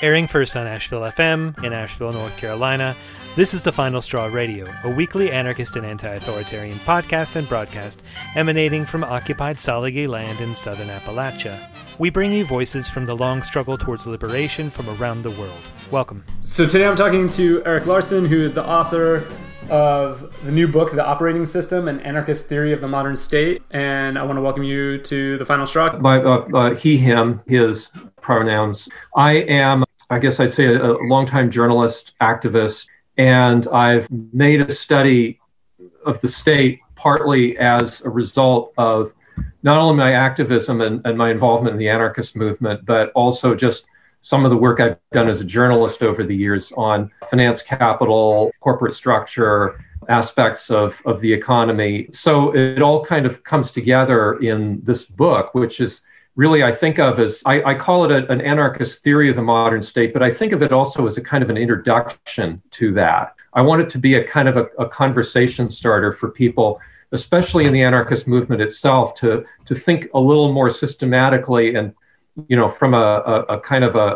Airing first on Asheville FM in Asheville, North Carolina, this is The Final Straw Radio, a weekly anarchist and anti-authoritarian podcast and broadcast emanating from occupied Saligi land in southern Appalachia. We bring you voices from the long struggle towards liberation from around the world. Welcome. So today I'm talking to Eric Laursen, who is the author of the new book, The Operating System, An Anarchist Theory of the Modern State. And I want to welcome you to The Final Straw. He, him, his pronouns. I am, I guess I'd say, a longtime journalist, activist, and I've made a study of the state partly as a result of not only my activism and my involvement in the anarchist movement, but also just some of the work I've done as a journalist over the years on finance, capital, corporate structure, aspects of the economy. So it all kind of comes together in this book, which is really, I think of as, I call it an anarchist theory of the modern state, but I think of it also as a kind of an introduction to that. I want it to be a kind of a conversation starter for people, especially in the anarchist movement itself, to think a little more systematically and, you know, from a kind of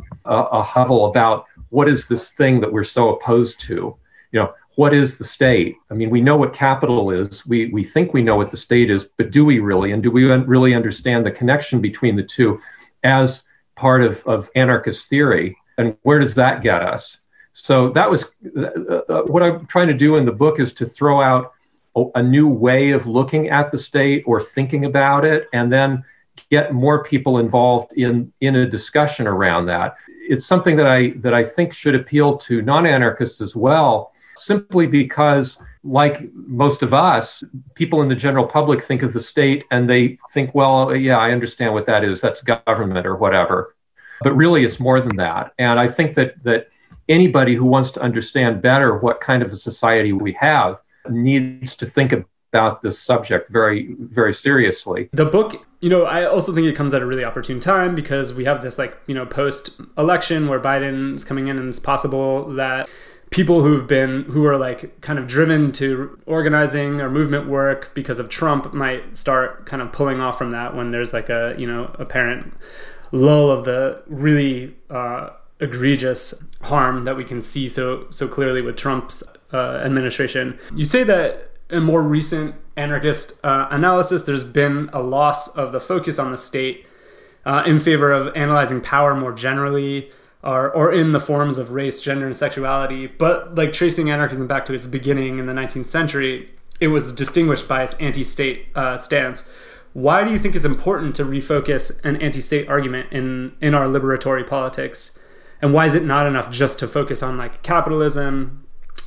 a hovel about what is this thing that we're so opposed to? You know, what is the state? I mean, we know what capital is. We think we know what the state is, but do we really? And do we really understand the connection between the two as part of anarchist theory? And where does that get us? So that was what I'm trying to do in the book, is to throw out a new way of looking at the state or thinking about it, and then get more people involved in a discussion around that. It's something that I think should appeal to non-anarchists as well, simply because, like most of us, people in the general public think of the state and they think, well, yeah, I understand what that is. That's government or whatever. But really, it's more than that. And I think that anybody who wants to understand better what kind of a society we have needs to think about this subject very, very seriously. The book, you know, I also think it comes at a really opportune time because we have this, like, you know, post-election where Biden is coming in, and it's possible that people who are like kind of driven to organizing or movement work because of Trump might start kind of pulling off from that when there's like a, you know, apparent lull of the really egregious harm that we can see so clearly with Trump's administration. You say that in more recent anarchist analysis, there's been a loss of the focus on the state in favor of analyzing power more generally, or in the forms of race, gender, and sexuality. But like tracing anarchism back to its beginning in the 19th century, it was distinguished by its anti-state stance. Why do you think it's important to refocus an anti-state argument in our liberatory politics? And why is it not enough just to focus on like capitalism?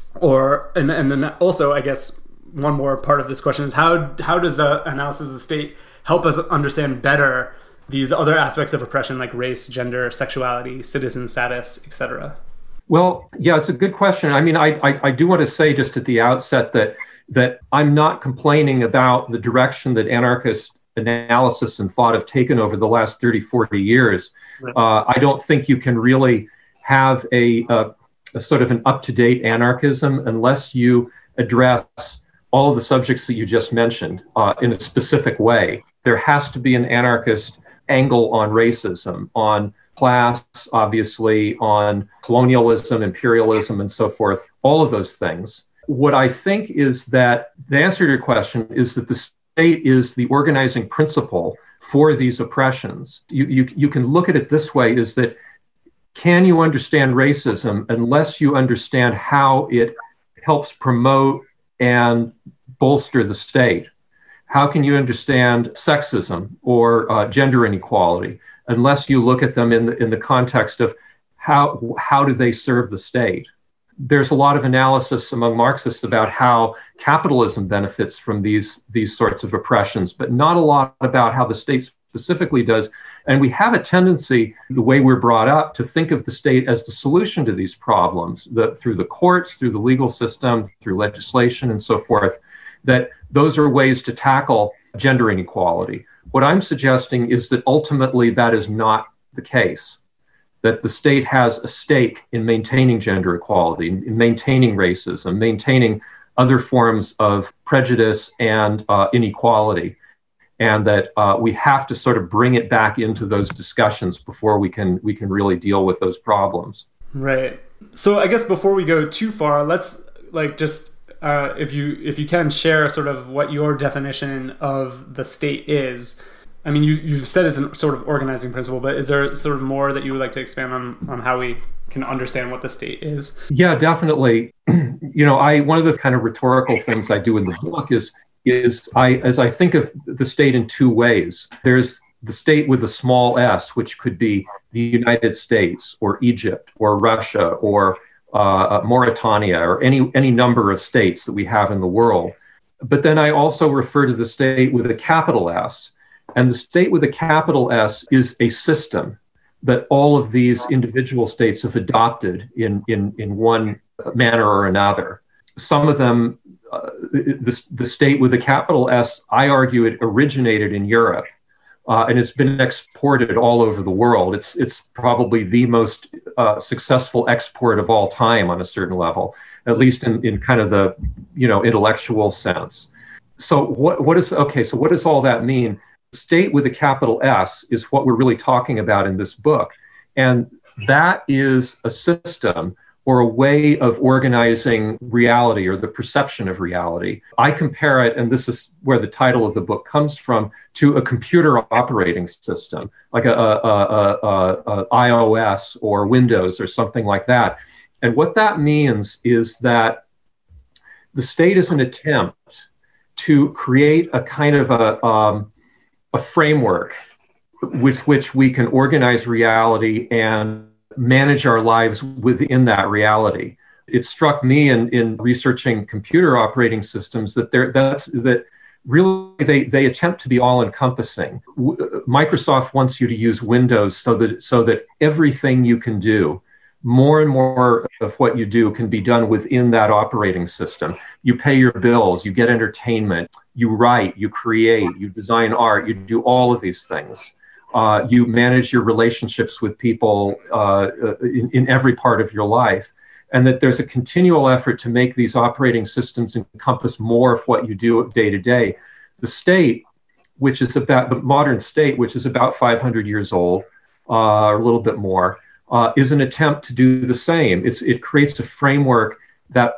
And then also, I guess, one more part of this question is how does the analysis of the state help us understand better these other aspects of oppression like race, gender, sexuality, citizen status, etc.? Well, yeah, it's a good question. I mean, I do want to say just at the outset that I'm not complaining about the direction that anarchist analysis and thought have taken over the last 30, 40 years. Right. I don't think you can really have a sort of an up-to-date anarchism unless you address all of the subjects that you just mentioned in a specific way. There has to be an anarchist angle on racism, on class, obviously, on colonialism, imperialism, and so forth, all of those things. What I think is that the answer to your question is that the state is the organizing principle for these oppressions. You can look at it this way, is that can you understand racism unless you understand how it helps promote and bolster the state? How can you understand sexism or gender inequality unless you look at them in the context of how do they serve the state? There's a lot of analysis among Marxists about how capitalism benefits from these sorts of oppressions, but not a lot about how the state specifically does. And we have a tendency, the way we're brought up, to think of the state as the solution to these problems, through the courts, through the legal system, through legislation, and so forth, that those are ways to tackle gender inequality. What I'm suggesting is that ultimately that is not the case, that the state has a stake in maintaining gender equality, in maintaining racism, maintaining other forms of prejudice and inequality. and that we have to sort of bring it back into those discussions before we can really deal with those problems. Right. So I guess before we go too far, let's if you can share sort of what your definition of the state is. I mean, you've said it's a sort of organizing principle, but is there sort of more that you would like to expand on how we can understand what the state is? Yeah, definitely. One of the kind of rhetorical things I do in the book is I think of the state in two ways. There's the state with a small s, which could be the United States or Egypt or Russia or Mauritania or any number of states that we have in the world. But then I also refer to the state with a capital S. And the state with a capital S is a system that all of these individual states have adopted in one manner or another. Some of them, the state with a capital S, I argue it originated in Europe and it's been exported all over the world. It's probably the most successful export of all time on a certain level, at least in kind of the intellectual sense. So what does all that mean? State with a capital S is what we're really talking about in this book. And that is a system or a way of organizing reality or the perception of reality. I compare it, and this is where the title of the book comes from, to a computer operating system, like a iOS or Windows or something like that. And what that means is that the state is an attempt to create a kind of a framework with which we can organize reality and manage our lives within that reality. It struck me in researching computer operating systems that really they attempt to be all-encompassing. Microsoft wants you to use Windows so that everything you can do, more and more of what you do, can be done within that operating system. You pay your bills, you get entertainment, you write, you create, you design art, you do all of these things. You manage your relationships with people in every part of your life. And that there's a continual effort to make these operating systems encompass more of what you do day to day. The state, which is about the modern state, which is about 500 years old, or a little bit more, is an attempt to do the same. It creates a framework that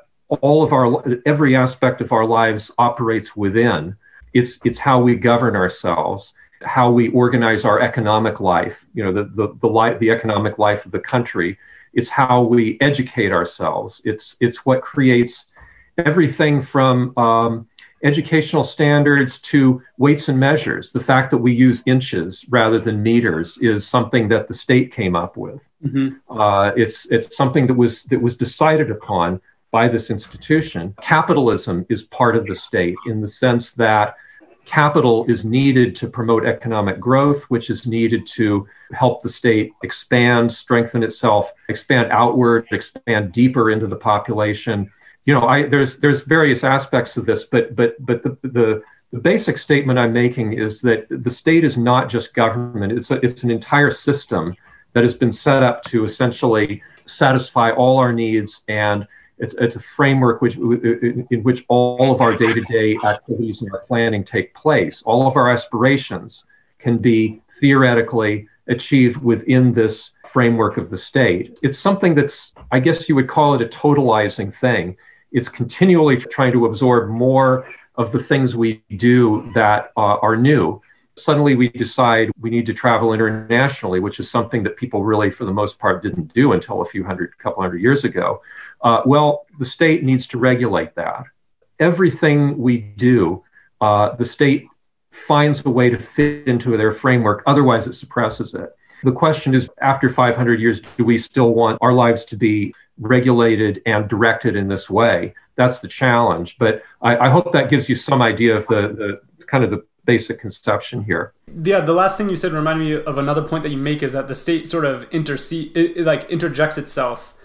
every aspect of our lives operates within. It's how we govern ourselves, how we organize our economic life, the economic life of the country. It's how we educate ourselves. It's what creates everything from educational standards to weights and measures. The fact that we use inches rather than meters is something that the state came up with. Mm-hmm. It's something that was decided upon by this institution. Capitalism is part of the state in the sense that capital is needed to promote economic growth, which is needed to help the state expand, strengthen itself, expand outward, expand deeper into the population. There's various aspects of this, but the basic statement I'm making is that the state is not just government. It's an entire system that has been set up to essentially satisfy all our needs, and it's a framework in which all of our day-to-day activities and our planning take place. All of our aspirations can be theoretically achieved within this framework of the state. It's something that's, I guess you would call it a totalizing thing. It's continually trying to absorb more of the things we do that are new. Suddenly we decide we need to travel internationally, which is something that people really, for the most part, didn't do until a couple hundred years ago. Well, the state needs to regulate that. Everything we do, the state finds a way to fit into their framework. Otherwise, it suppresses it. The question is, after 500 years, do we still want our lives to be regulated and directed in this way? That's the challenge. But I hope that gives you some idea of the kind of the basic conception here. Yeah, the last thing you said reminded me of another point that you make, is that the state sort of interjects itself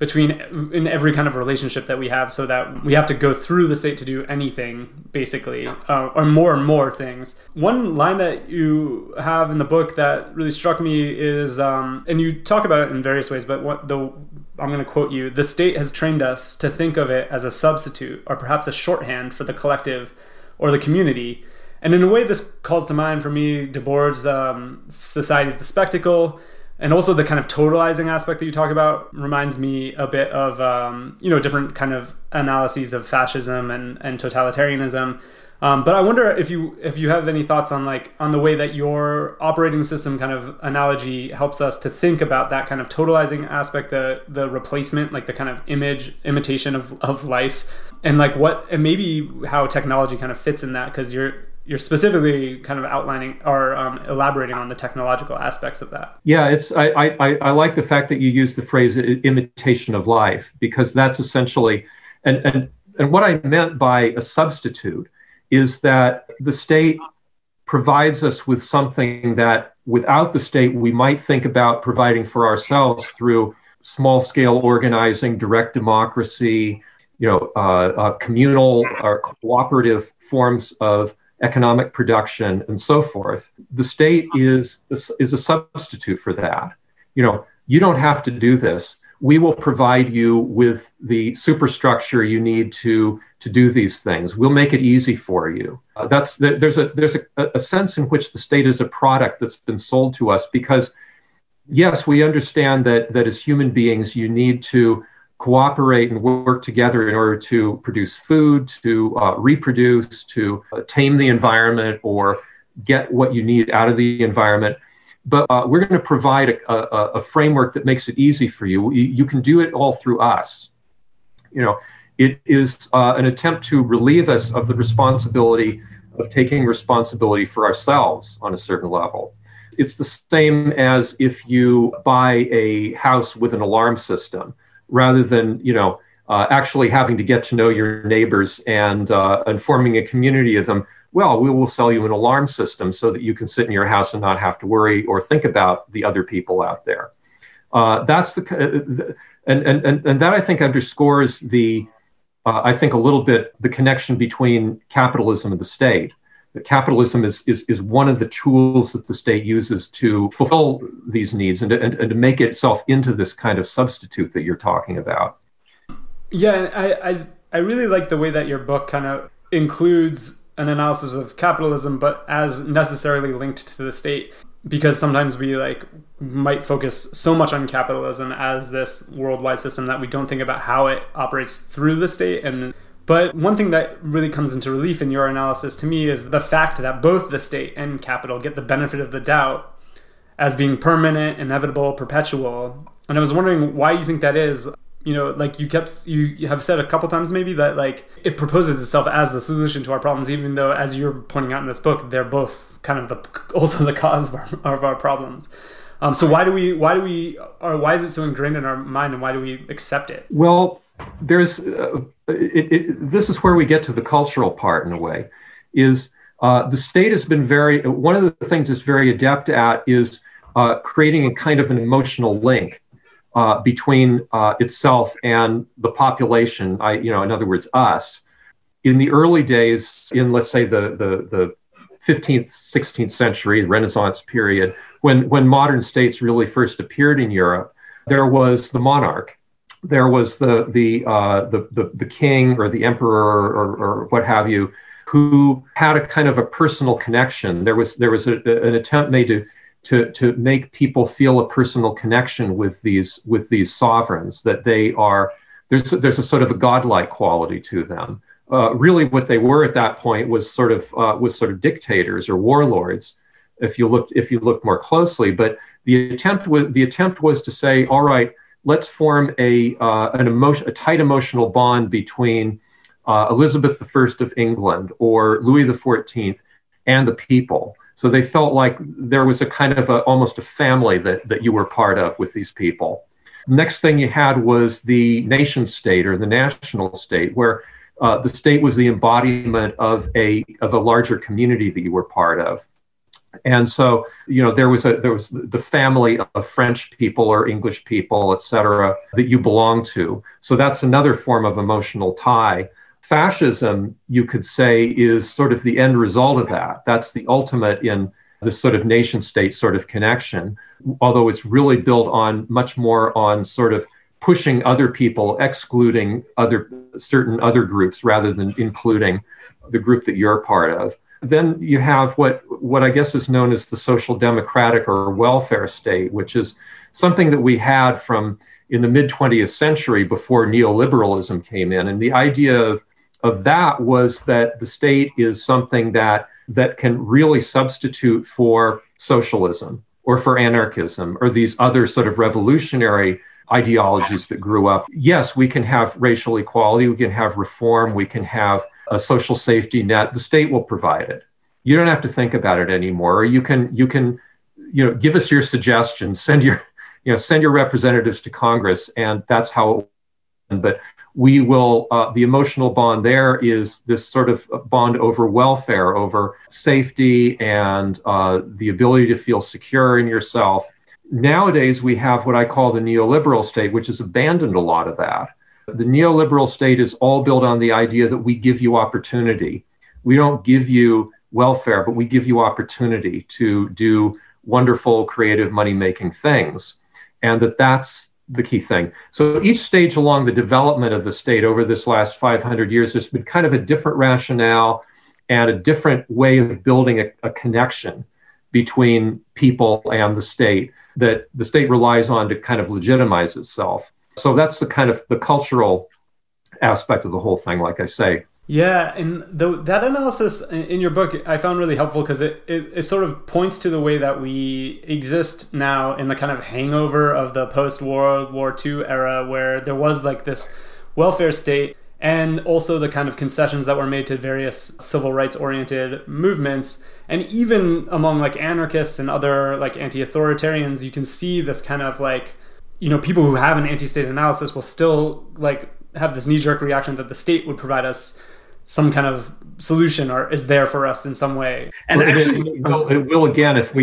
in every kind of relationship that we have, so that we have to go through the state to do anything, basically, or more and more things. One line that you have in the book that really struck me is, and you talk about it in various ways, but I'm going to quote you: "The state has trained us to think of it as a substitute, or perhaps a shorthand for the collective or the community, And in a way, this calls to mind for me Debord's Society of the Spectacle, and also the kind of totalizing aspect that you talk about reminds me a bit of different kind of analyses of fascism and totalitarianism. But I wonder if you have any thoughts on the way that your operating system kind of analogy helps us to think about that kind of totalizing aspect, the replacement, like the kind of imitation of life, and and maybe how technology kind of fits in that, because you're specifically kind of outlining or elaborating on the technological aspects of that. Yeah, I like the fact that you use the phrase imitation of life, because that's essentially, and what I meant by a substitute is that the state provides us with something that without the state we might think about providing for ourselves through small-scale organizing, direct democracy, communal or cooperative forms of economic production, and so forth. The state is a substitute for that. You don't have to do this. We will provide you with the superstructure you need to do these things. We'll make it easy for you. There's a sense in which the state is a product that's been sold to us, because yes, we understand that as human beings, you need to cooperate and work together in order to produce food, to reproduce, to tame the environment, or get what you need out of the environment. But we're going to provide a framework that makes it easy for you. You can do it all through us. It is an attempt to relieve us of the responsibility of taking responsibility for ourselves on a certain level. It's the same as if you buy a house with an alarm system, rather than actually having to get to know your neighbors and forming a community of them. Well, we will sell you an alarm system so that you can sit in your house and not have to worry or think about the other people out there. That's and that I think underscores I think a little bit the connection between capitalism and the state. That capitalism is one of the tools that the state uses to fulfill these needs and to make itself into this kind of substitute that you're talking about. Yeah, I really like the way that your book kind of includes an analysis of capitalism, but as necessarily linked to the state, because sometimes we might focus so much on capitalism as this worldwide system that we don't think about how it operates through the state. But one thing that really comes into relief in your analysis to me is the fact that both the state and capital get the benefit of the doubt as being permanent, inevitable, perpetual. And I was wondering why you think that is. You have said a couple times maybe that it proposes itself as the solution to our problems, even though, as you're pointing out in this book, they're both kind of also the cause of our problems. So why is it so ingrained in our mind, and why do we accept it? Well, there's this is where we get to the cultural part in a way. Is the state has been one of the things it's very adept at is creating a kind of an emotional link between itself and the population, in other words, us. In the early days, in let's say the 15th, 16th century, the Renaissance period, when modern states really first appeared in Europe, there was the monarch, there was the king or the emperor or what have you, who had a kind of a personal connection. There was an attempt made to make people feel a personal connection with these sovereigns, that there's a sort of a godlike quality to them. Really, what they were at that point was sort of dictators or warlords, if you look more closely. But the attempt was to say, all right, let's form a tight emotional bond between Elizabeth I of England or Louis XIV and the people. So they felt like there was a kind of almost a family that you were part of with these people. Next thing you had was the nation state or the national state, where the state was the embodiment of a larger community that you were part of. And so, there was the family of French people or English people, et cetera, that you belonged to. So that's another form of emotional tie. Fascism, you could say, is sort of the end result of that. That's the ultimate in this sort of nation-state sort of connection, although it's really built on much more on sort of pushing other people, excluding certain other groups rather than including the group that you're part of. then you have what I guess is known as the social democratic or welfare state, which is something that we had from in the mid 20th century before neoliberalism came in. And the idea of that was that the state is something that can really substitute for socialism or for anarchism or these other sort of revolutionary ideologies that grew up. Yes, we can have racial equality, we can have reform, we can have a social safety net. The state will provide it. You don't have to think about it anymore. Or you can give us your suggestions, send your representatives to Congress, and that's how it will. But we will, the emotional bond there is this sort of bond over welfare, over safety and the ability to feel secure in yourself. Nowadays, we have what I call the neoliberal state, which has abandoned a lot of that. The neoliberal state is all built on the idea that we give you opportunity. We don't give you welfare, but we give you opportunity to do wonderful, creative, money-making things. And that's the key thing. So each stage along the development of the state over this last 500 years, there's been kind of a different rationale and a different way of building a connection between people and the state that the state relies on to kind of legitimize itself. So that's the kind of the cultural aspect of the whole thing, like I say. Yeah, and that analysis in your book I found really helpful because it sort of points to the way that we exist now in the kind of hangover of the post-World War II era, where there was like this welfare state and also the kind of concessions that were made to various civil rights-oriented movements. And even among like anarchists and other like anti-authoritarians, you can see this kind of like, people who have an anti-state analysis will still like have this knee-jerk reaction that the state would provide us some kind of solution or is there for us in some way. And it will again if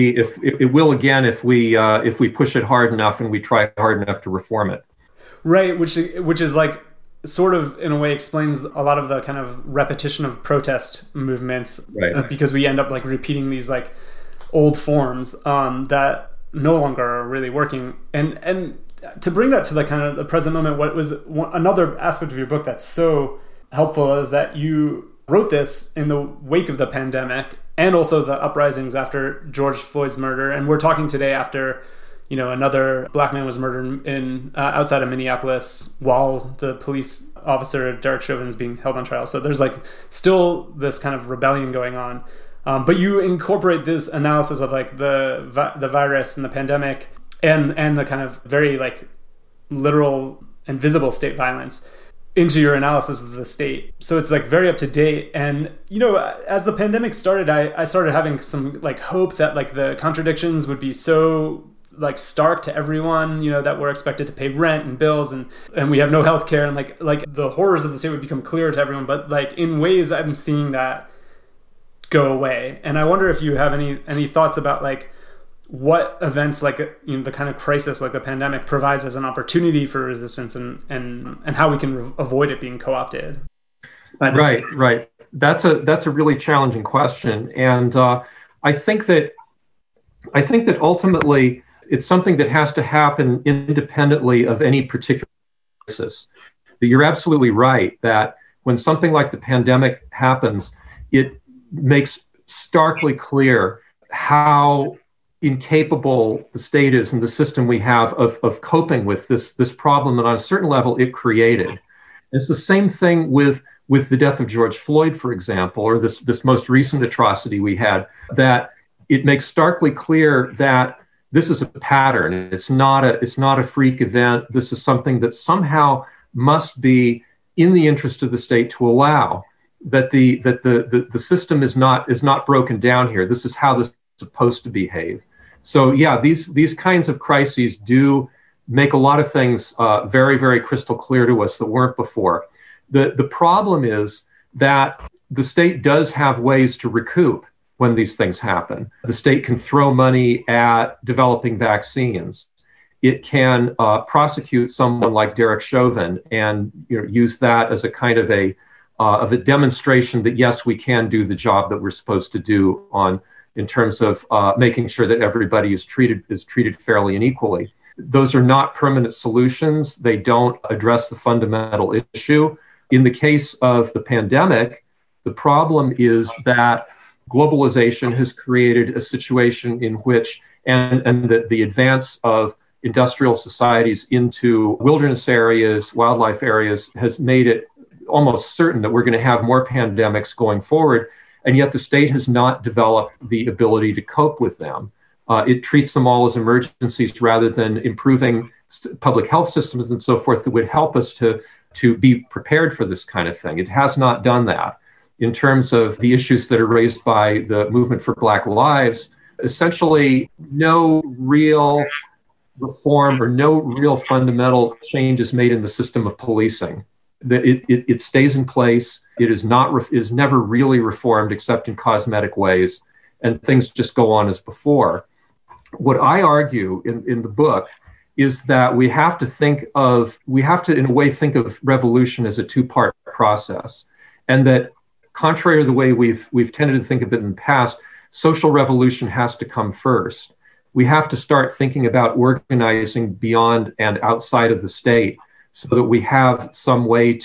we push it hard enough and we try hard enough to reform it. Right, which is like sort of in a way explains a lot of the kind of repetition of protest movements, right? Because we end up like repeating these like old forms that no longer are really working. And to bring that to the kind of the present moment, what was another aspect of your book that's so helpful is that you wrote this in the wake of the pandemic and also the uprisings after George Floyd's murder. And we're talking today after, another black man was murdered in outside of Minneapolis while the police officer Derek Chauvin is being held on trial. So there's like still this kind of rebellion going on. But you incorporate this analysis of like the virus and the pandemic and the kind of very like literal and visible state violence into your analysis of the state. So it's like very up to date. And, as the pandemic started, I started having some like hope that like the contradictions would be so like stark to everyone, that we're expected to pay rent and bills and we have no healthcare and like the horrors of the state would become clear to everyone. But like in ways I'm seeing that go away. And I wonder if you have any thoughts about like what events like the kind of crisis like the pandemic provides as an opportunity for resistance and how we can avoid it being co-opted. Right. That's a really challenging question, and I think that ultimately it's something that has to happen independently of any particular crisis. But you're absolutely right that when something like the pandemic happens, it makes starkly clear how incapable the state is and the system we have of coping with this problem that on a certain level it created. It's the same thing with the death of George Floyd, for example, or this most recent atrocity we had, that it makes starkly clear that this is a pattern. It's not a freak event. This is something that somehow must be in the interest of the state to allow that the system is not broken down here. This is how this is supposed to behave. So yeah, these kinds of crises do make a lot of things very, very crystal clear to us that weren't before. The problem is that the state does have ways to recoup when these things happen. The state can throw money at developing vaccines. It can prosecute someone like Derek Chauvin and use that as a kind of a demonstration that yes, we can do the job that we're supposed to do in terms of making sure that everybody is treated fairly and equally. Those are not permanent solutions. They don't address the fundamental issue. In the case of the pandemic, the problem is that globalization has created a situation in which, and the advance of industrial societies into wilderness areas, wildlife areas, has made it almost certain that we're going to have more pandemics going forward. And yet the state has not developed the ability to cope with them. It treats them all as emergencies rather than improving public health systems and so forth that would help us to be prepared for this kind of thing. It has not done that. In terms of the issues that are raised by the movement for Black Lives, essentially no real reform or no real fundamental changes made in the system of policing. It stays in place. It is never really reformed except in cosmetic ways, and things just go on as before. What I argue in the book is that we have to in a way think of revolution as a two-part process, and that contrary to the way we've tended to think of it in the past, social revolution has to come first. We have to start thinking about organizing beyond and outside of the state, so that we have some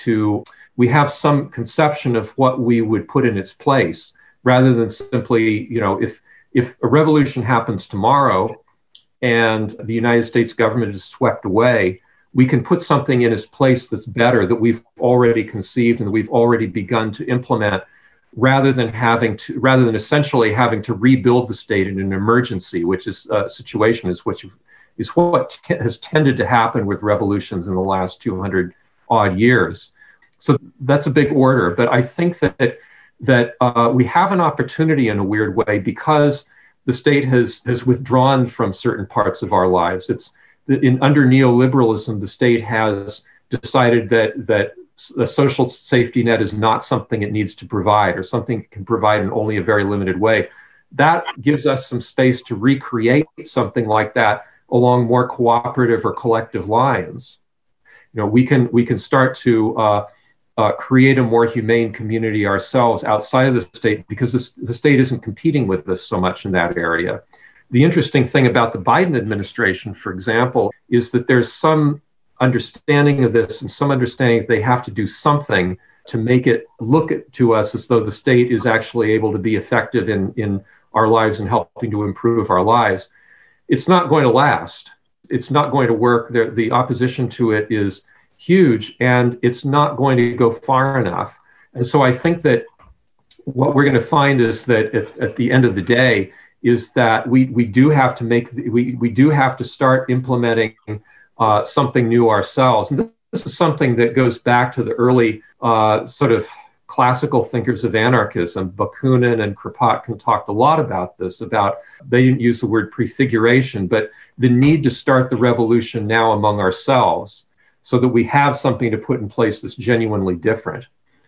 conception of what we would put in its place, rather than simply, if a revolution happens tomorrow and the United States government is swept away, we can put something in its place that's better, that we've already conceived and that we've already begun to implement, rather than essentially having to rebuild the state in an emergency, which is a situation what has tended to happen with revolutions in the last 200 odd years. So that's a big order. But I think that we have an opportunity in a weird way, because the state has withdrawn from certain parts of our lives. Under neoliberalism, the state has decided that a social safety net is not something it needs to provide, or something it can provide in only a very limited way. That gives us some space to recreate something like that along more cooperative or collective lines. We can start to create a more humane community ourselves outside of the state, because the state isn't competing with us so much in that area. The interesting thing about the Biden administration, for example, is that there's some understanding of this, and some understanding that they have to do something to make it look to us as though the state is actually able to be effective in our lives and helping to improve our lives. It's not going to last. It's not going to work. The opposition to it is huge, and it's not going to go far enough. And so I think that what we're going to find is that at the end of the day is that we do have to start implementing something new ourselves. And this is something that goes back to the early sort of classical thinkers of anarchism. Bakunin and Kropotkin talked a lot about this, they didn't use the word prefiguration, but the need to start the revolution now among ourselves, so that we have something to put in place that's genuinely different.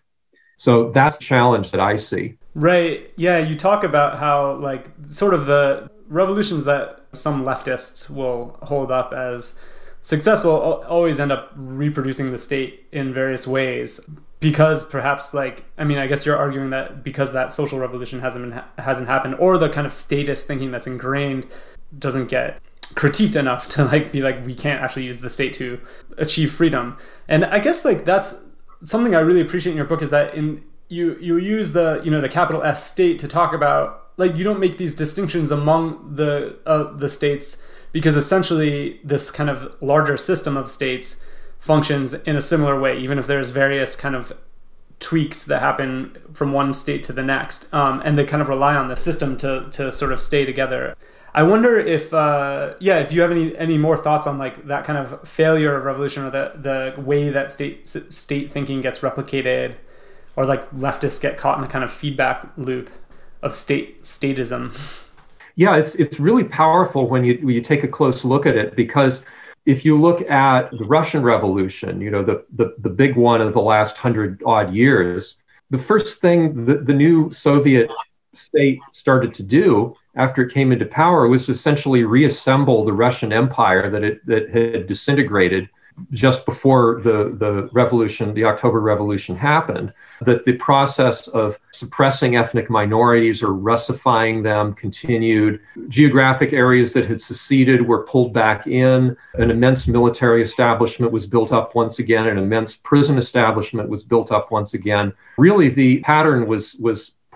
So that's the challenge that I see. Right. Yeah, you talk about how sort of the revolutions that some leftists will hold up as successful always end up reproducing the state in various ways, because perhaps I guess you're arguing that because that social revolution hasn't happened, or the kind of statist thinking that's ingrained doesn't get critiqued enough to be we can't actually use the state to achieve freedom. And I guess that's something I really appreciate in your book, is that you use the capital S state to talk about you don't make these distinctions among the states, because essentially this kind of larger system of states functions in a similar way, even if there's various kind of tweaks that happen from one state to the next, and they kind of rely on the system to sort of stay together. I wonder if you have any more thoughts on that kind of failure of revolution, or the way that state thinking gets replicated, or leftists get caught in a kind of feedback loop of statism. Yeah, it's really powerful when you take a close look at it, because if you look at the Russian Revolution, the big one of the last 100 odd years, the first thing the new Soviet state started to do after it came into power was essentially reassemble the Russian Empire that had disintegrated just before the revolution, the October Revolution happened. That the process of suppressing ethnic minorities or Russifying them continued. Geographic areas that had seceded were pulled back in. An immense military establishment was built up once again. An immense prison establishment was built up once again. Really, the pattern was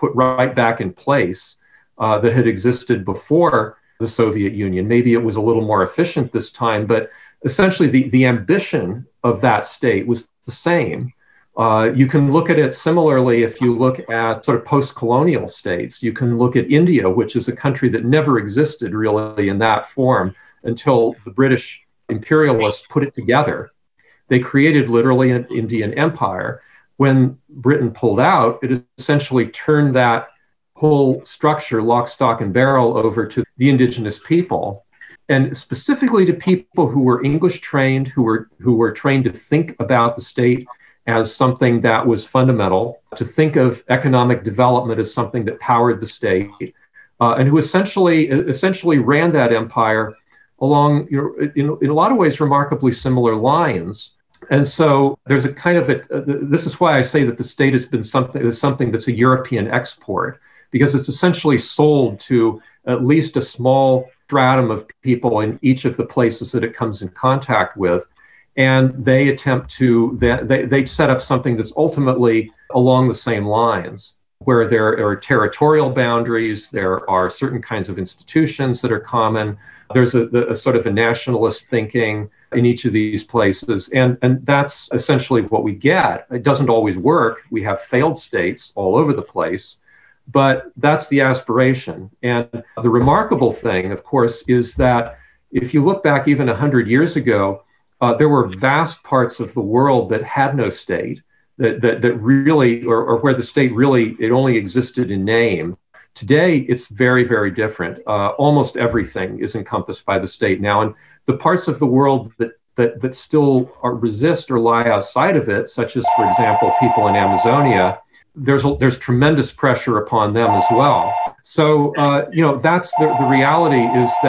put right back in place that had existed before the Soviet Union. Maybe it was a little more efficient this time, but essentially the ambition of that state was the same. You can look at it similarly if you look at sort of post-colonial states. You can look at India, which is a country that never existed really in that form until the British imperialists put it together. They created literally an Indian empire. When Britain pulled out, it essentially turned that whole structure, lock, stock, and barrel, over to the indigenous people, and specifically to people who were English trained, who were trained to think about the state as something that was fundamental, to think of economic development as something that powered the state, and who essentially ran that empire along, in a lot of ways, remarkably similar lines. And so there's a kind of this is why I say that the state has been something that's a European export, because it's essentially sold to at least a small stratum of people in each of the places that it comes in contact with. And they attempt to, they set up something that's ultimately along the same lines, where there are territorial boundaries, there are certain kinds of institutions that are common, there's a sort of a nationalist thinking in each of these places. And that's essentially what we get. It doesn't always work. We have failed states all over the place, but that's the aspiration. And the remarkable thing, of course, is that if you look back even 100 years ago, there were vast parts of the world that had no state, that really, or where the state really, it only existed in name. Today, it's very, very different. Almost everything is encompassed by the state now. And the parts of the world that still resist or lie outside of it, such as, for example, people in Amazonia, there's tremendous pressure upon them as well. So, that's the reality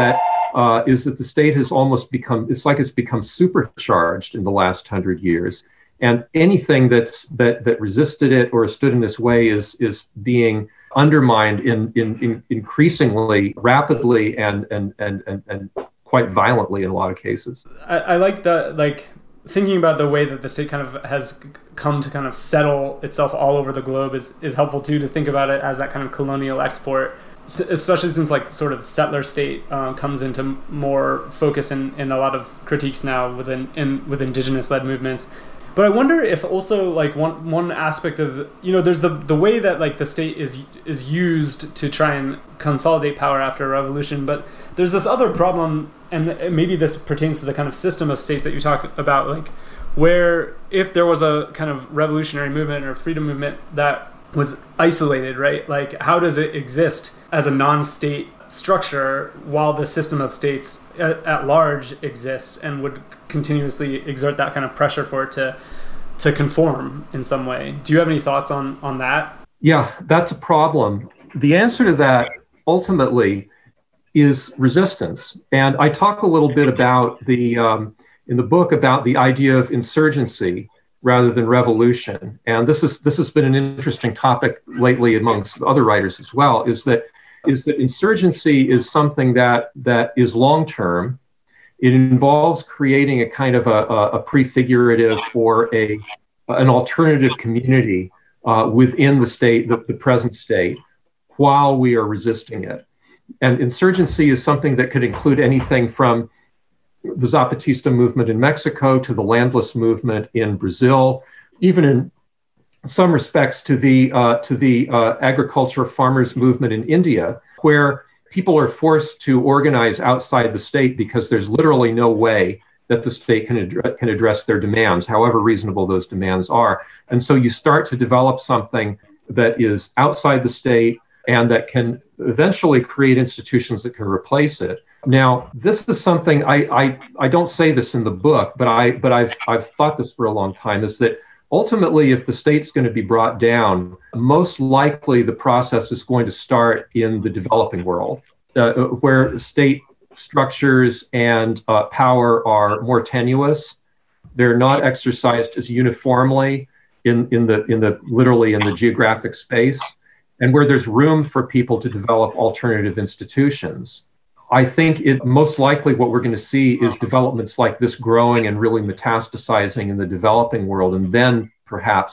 is that the state has almost become, it's like it's become supercharged in the last 100 years. And anything that resisted it or stood in its way is being undermined in increasingly rapidly and quite violently in a lot of cases. I like that, like thinking about the way that the state kind of has come to kind of settle itself all over the globe is helpful too, to think about it as that kind of colonial export, especially since like sort of settler state comes into more focus in a lot of critiques now with indigenous led movements. But I wonder if also like one aspect of, there's the way that like the state is used to try and consolidate power after a revolution, but there's this other problem, and maybe this pertains to the kind of system of states that you talk about, like where if there was a kind of revolutionary movement or freedom movement that was isolated, right? Like how does it exist as a non-state structure while the system of states at large exists and would continuously exert that kind of pressure for it to conform in some way? Do you have any thoughts on that? Yeah, that's a problem. The answer to that ultimately is resistance. And I talk a little bit about in the book about the idea of insurgency rather than revolution. And this has been an interesting topic lately amongst other writers as well, is that insurgency is something that is long-term. It involves creating a kind of a prefigurative or an alternative community within the state, the present state, while we are resisting it. And insurgency is something that could include anything from the Zapatista movement in Mexico to the landless movement in Brazil, even in some respects to the agriculture farmers movement in India, where people are forced to organize outside the state because there's literally no way that the state can address their demands, however reasonable those demands are. And so you start to develop something that is outside the state and that can eventually create institutions that can replace it. Now, this is something I don't say this in the book, but I've thought this for a long time, is that ultimately, if the state's going to be brought down, most likely the process is going to start in the developing world, where state structures and power are more tenuous. They're not exercised as uniformly in the geographic space, and where there's room for people to develop alternative institutions. I think most likely what we're going to see is developments like this growing and really metastasizing in the developing world, and then perhaps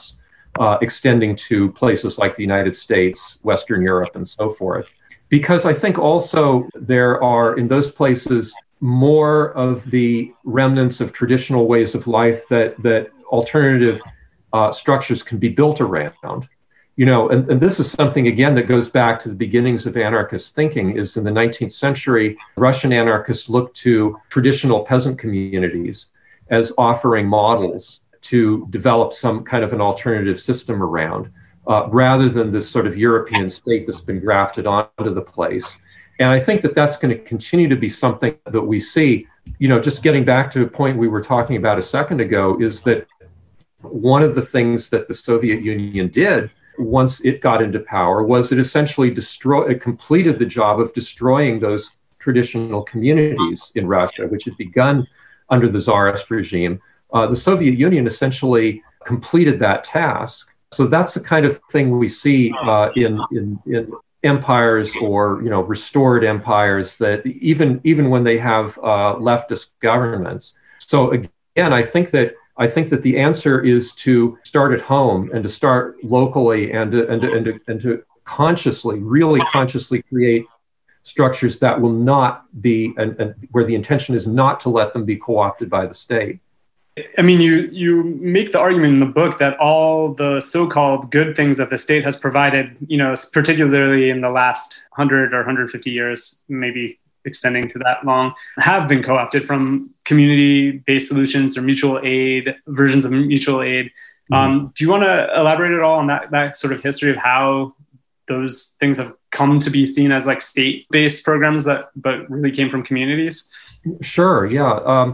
extending to places like the United States, Western Europe, and so forth. Because I think also there are, in those places, more of the remnants of traditional ways of life that alternative structures can be built around. And this is something, again, that goes back to the beginnings of anarchist thinking, is in the 19th century, Russian anarchists looked to traditional peasant communities as offering models to develop some kind of an alternative system around, rather than this sort of European state that's been grafted onto the place. And I think that that's going to continue to be something that we see. Just getting back to a point we were talking about a second ago, is that one of the things that the Soviet Union did once it got into power was it essentially completed the job of destroying those traditional communities in Russia, which had begun under the Tsarist regime. The Soviet Union essentially completed that task. So that's the kind of thing we see in empires, or restored empires, that even when they have leftist governments. So again, I think that the answer is to start at home and to start locally and to really consciously create structures that will not be, and where the intention is not to let them be co-opted by the state. I mean, you make the argument in the book that all the so-called good things that the state has provided, particularly in the last 100 or 150 years, maybe extending to that long, have been co-opted from community-based solutions or mutual aid, versions of mutual aid. Do you want to elaborate at all on that sort of history of how those things have come to be seen as like state-based programs but really came from communities? Sure, yeah.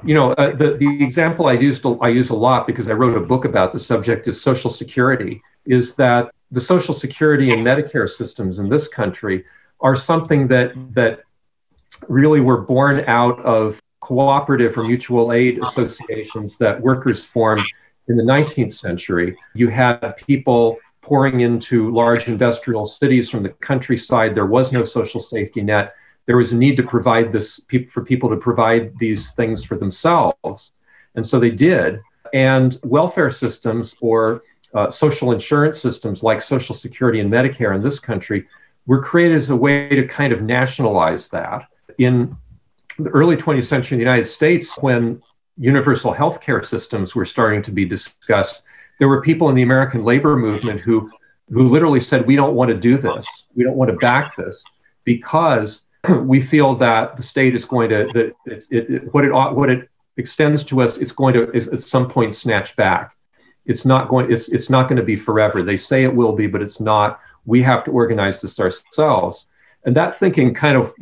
The example I use a lot, because I wrote a book about the subject, is Social Security, is that the Social Security and Medicare systems in this country are something that really were born out of cooperative or mutual aid associations that workers formed in the 19th century. You had people pouring into large industrial cities from the countryside. There was no social safety net. There was a need to provide this for people to provide these things for themselves. And so they did. And welfare systems, or social insurance systems like Social Security and Medicare in this country, were created as a way to kind of nationalize that. In the early 20th century in the United States, when universal healthcare systems were starting to be discussed, there were people in the American labor movement who literally said, we don't want to do this. We don't want to back this, because we feel that the state is going to, what it extends to us, it's going to at some point snatch back. It's not going to be forever. They say it will be, but it's not. We have to organize this ourselves. And that thinking kind of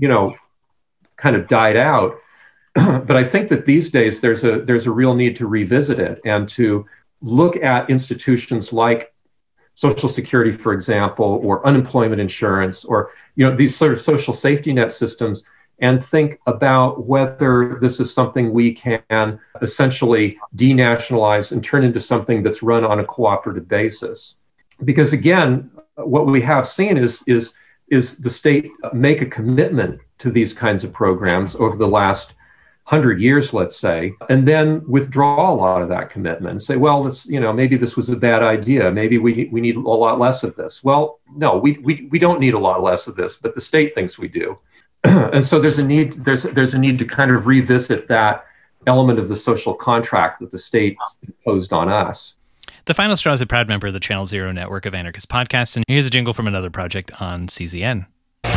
died out. But I think that these days there's a real need to revisit it and to look at institutions like Social Security, for example, or unemployment insurance, or these sort of social safety net systems, and think about whether this is something we can essentially denationalize and turn into something that's run on a cooperative basis. Because again, what we have seen is the state make a commitment to these kinds of programs over the last 100 years, let's say, and then withdraw a lot of that commitment and say, well, maybe this was a bad idea. Maybe we need a lot less of this. Well, no, we don't need a lot less of this, but the state thinks we do. And so there's a need to kind of revisit that element of the social contract that the state imposed on us. The Final Straw is a proud member of the Channel Zero network of anarchist podcasts, and here's a jingle from another project on CZN.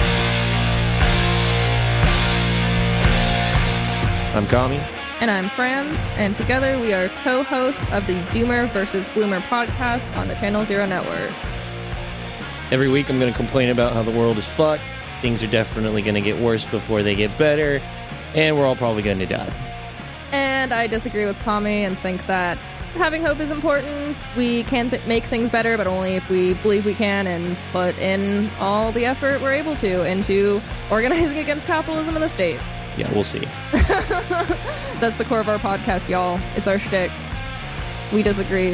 I'm Kami. And I'm Franz, and together we are co-hosts of the Doomer vs. Bloomer podcast on the Channel Zero network. Every week I'm going to complain about how the world is fucked, things are definitely going to get worse before they get better, and we're all probably going to die. And I disagree with Kami and think that having hope is important. We can make things better, but only if we believe we can and put in all the effort we're able to into organizing against capitalism and the state. Yeah, we'll see. That's the core of our podcast, y'all. It's our shtick. We disagree.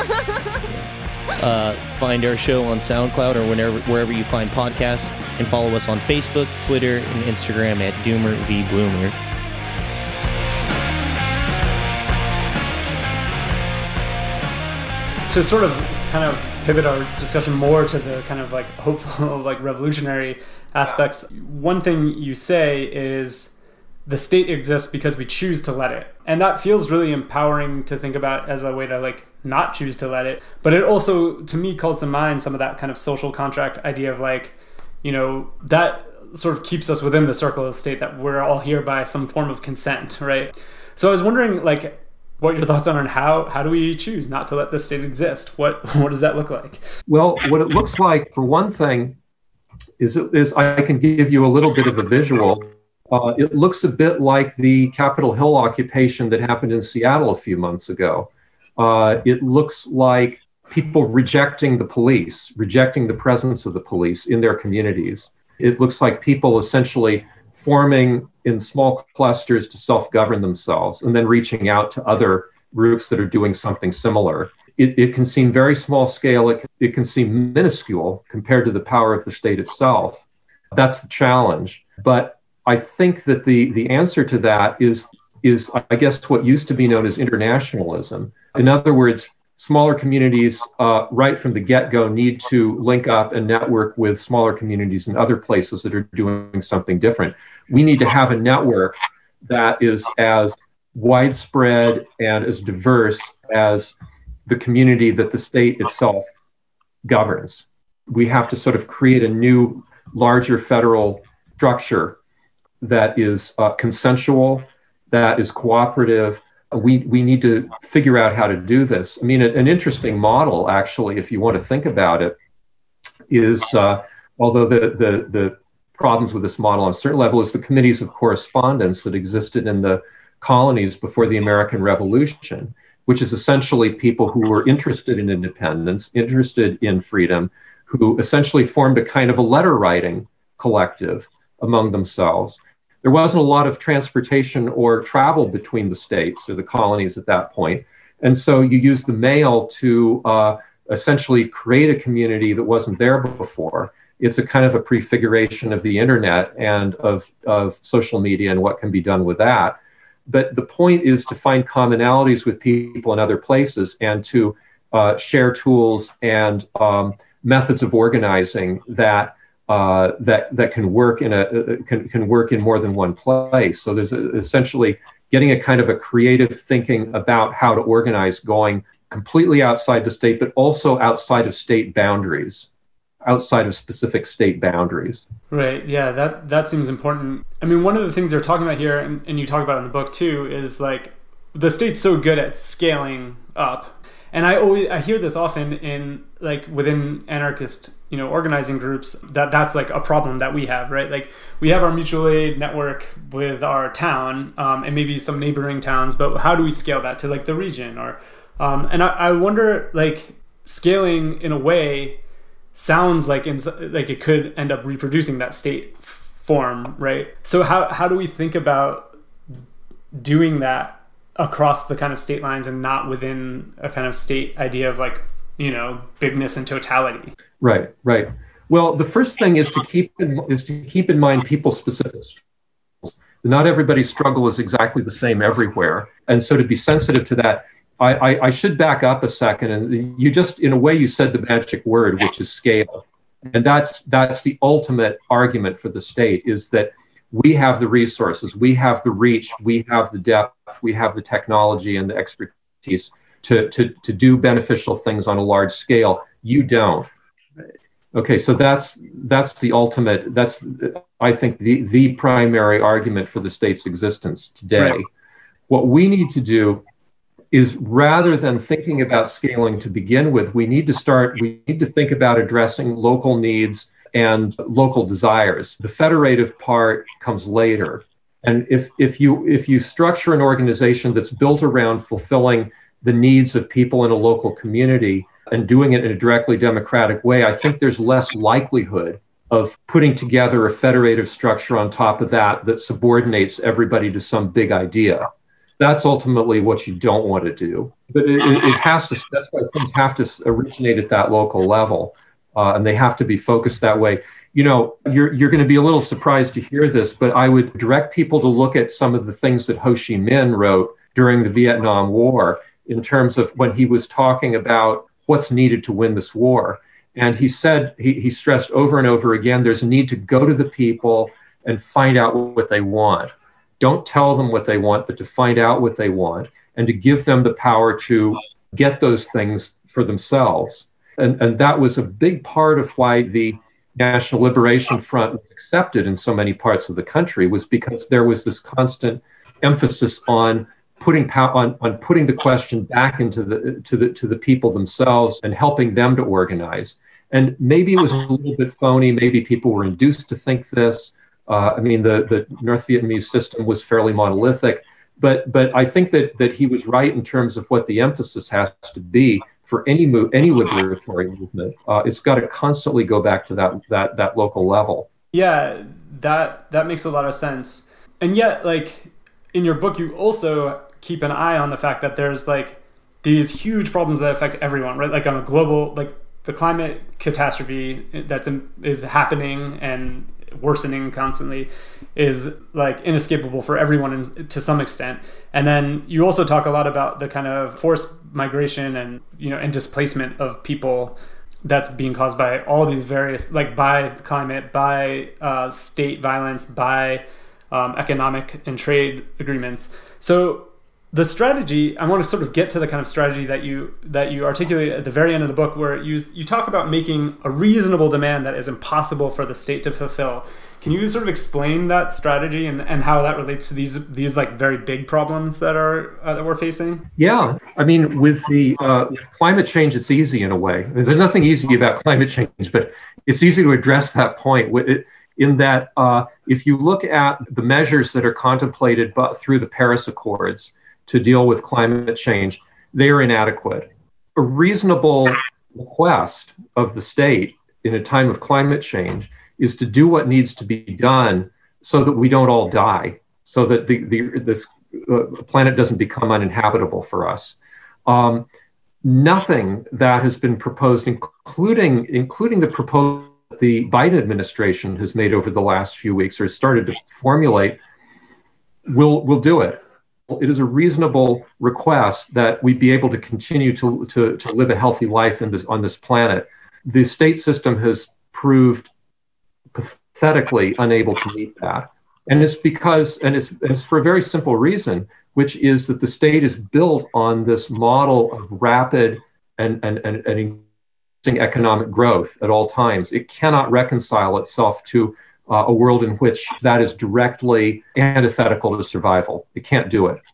Find our show on SoundCloud or wherever you find podcasts, and follow us on Facebook, Twitter, and Instagram at Doomer v. Bloomer. So sort of kind of pivot our discussion more to the kind of like hopeful, like revolutionary aspects. One thing you say is the state exists because we choose to let it. And that feels really empowering to think about as a way to like not choose to let it. But it also, to me, calls to mind some of that kind of social contract idea of like, you know, that sort of keeps us within the circle of the state, that we're all here by some form of consent, right? So I was wondering, like, what your thoughts are on how do we choose not to let the state exist? What does that look like? Well, what it looks like, for one thing, is I can give you a little bit of a visual. It looks a bit like the Capitol Hill occupation that happened in Seattle a few months ago. It looks like people rejecting the police, rejecting the presence of the police in their communities. It looks like people essentially forming in small clusters to self-govern themselves and then reaching out to other groups that are doing something similar. It can seem very small scale. It can seem minuscule compared to the power of the state itself. That's the challenge. But I think that the answer to that is, I guess, what used to be known as internationalism. In other words, smaller communities right from the get-go need to link up and network with smaller communities in other places that are doing something different. We need to have a network that is as widespread and as diverse as the community that the state itself governs. We have to sort of create a new, larger federal structure that is consensual, that is cooperative. We need to figure out how to do this. I mean, an interesting model, actually, if you want to think about it, is, although the problems with this model on a certain level, is the committees of correspondence that existed in the colonies before the American Revolution, which is essentially people who were interested in independence, interested in freedom, who essentially formed a kind of a letter writing collective among themselves. There wasn't a lot of transportation or travel between the states or the colonies at that point. And so you use the mail to essentially create a community that wasn't there before. It's a kind of a prefiguration of the internet and of social media and what can be done with that. But the point is to find commonalities with people in other places and to share tools and methods of organizing that can work can work in more than one place. So there's essentially getting a kind of a creative thinking about how to organize, going completely outside the state, but also outside of state boundaries, outside of specific state boundaries. Right. Yeah, that seems important. I mean, one of the things they're talking about here, and you talk about in the book too, is like the state's so good at scaling up. And I hear this often in like within anarchist, organizing groups, that's like a problem that we have, right? Like we have our mutual aid network with our town and maybe some neighboring towns, but how do we scale that to like the region? Or and I wonder, like, scaling in a way sounds like it could end up reproducing that state form, right? So how do we think about doing that across the kind of state lines and not within a kind of state idea of like, bigness and totality? Right. Well, the first thing is to keep in mind people's specific struggles. Not everybody's struggle is exactly the same everywhere. And so to be sensitive to that, I should back up a second. And you just, in a way, you said the magic word, which is scale. And that's the ultimate argument for the state, is that we have the resources, we have the reach, we have the depth, we have the technology and the expertise to do beneficial things on a large scale. You don't. Okay, so that's the ultimate, that's, I think, the primary argument for the state's existence today. Right. What we need to do is, rather than thinking about scaling to begin with, we need to think about addressing local needs and local desires. The federative part comes later. And if you structure an organization that's built around fulfilling the needs of people in a local community and doing it in a directly democratic way, I think there's less likelihood of putting together a federative structure on top of that subordinates everybody to some big idea. That's ultimately what you don't want to do. But it has to, that's why things have to originate at that local level. And they have to be focused that way. You're going to be a little surprised to hear this, but I would direct people to look at some of the things that Ho Chi Minh wrote during the Vietnam War, in terms of when he was talking about what's needed to win this war. And he said, he stressed over and over again, there's a need to go to the people and find out what they want. Don't tell them what they want, but to find out what they want and to give them the power to get those things for themselves. And that was a big part of why the National Liberation Front was accepted in so many parts of the country, was because there was this constant emphasis on putting putting the question back into the people themselves and helping them to organize. And maybe it was a little bit phony. Maybe people were induced to think this. I mean, the North Vietnamese system was fairly monolithic, but I think that he was right in terms of what the emphasis has to be for any liberatory movement. It's got to constantly go back to that local level. Yeah, that makes a lot of sense. And yet, like, in your book, you also keep an eye on the fact that there's like these huge problems that affect everyone, right? Like on a global, like the climate catastrophe is happening and worsening constantly is like inescapable for everyone to some extent. And then you also talk a lot about the kind of forced migration and, you know, and displacement of people that's being caused by all these various, like by climate, by state violence, by economic and trade agreements. So the strategy, I want to sort of get to the kind of strategy that you articulate at the very end of the book, where you talk about making a reasonable demand that is impossible for the state to fulfill. Can you sort of explain that strategy and how that relates to these like very big problems that we're facing? Yeah, I mean, with climate change, it's easy in a way. There's nothing easy about climate change, but it's easy to address that point. In that, if you look at the measures that are contemplated through the Paris Accords to deal with climate change, they are inadequate. A reasonable request of the state in a time of climate change is to do what needs to be done so that we don't all die, so that this planet doesn't become uninhabitable for us. Nothing that has been proposed, including the proposal the Biden administration has made over the last few weeks or has started to formulate, will do it. It is a reasonable request that we be able to continue to live a healthy life on this planet. The state system has proved pathetically unable to meet that. And it's for a very simple reason, which is that the state is built on this model of rapid and economic growth at all times. It cannot reconcile itself to a world in which that is directly antithetical to survival. It can't do it.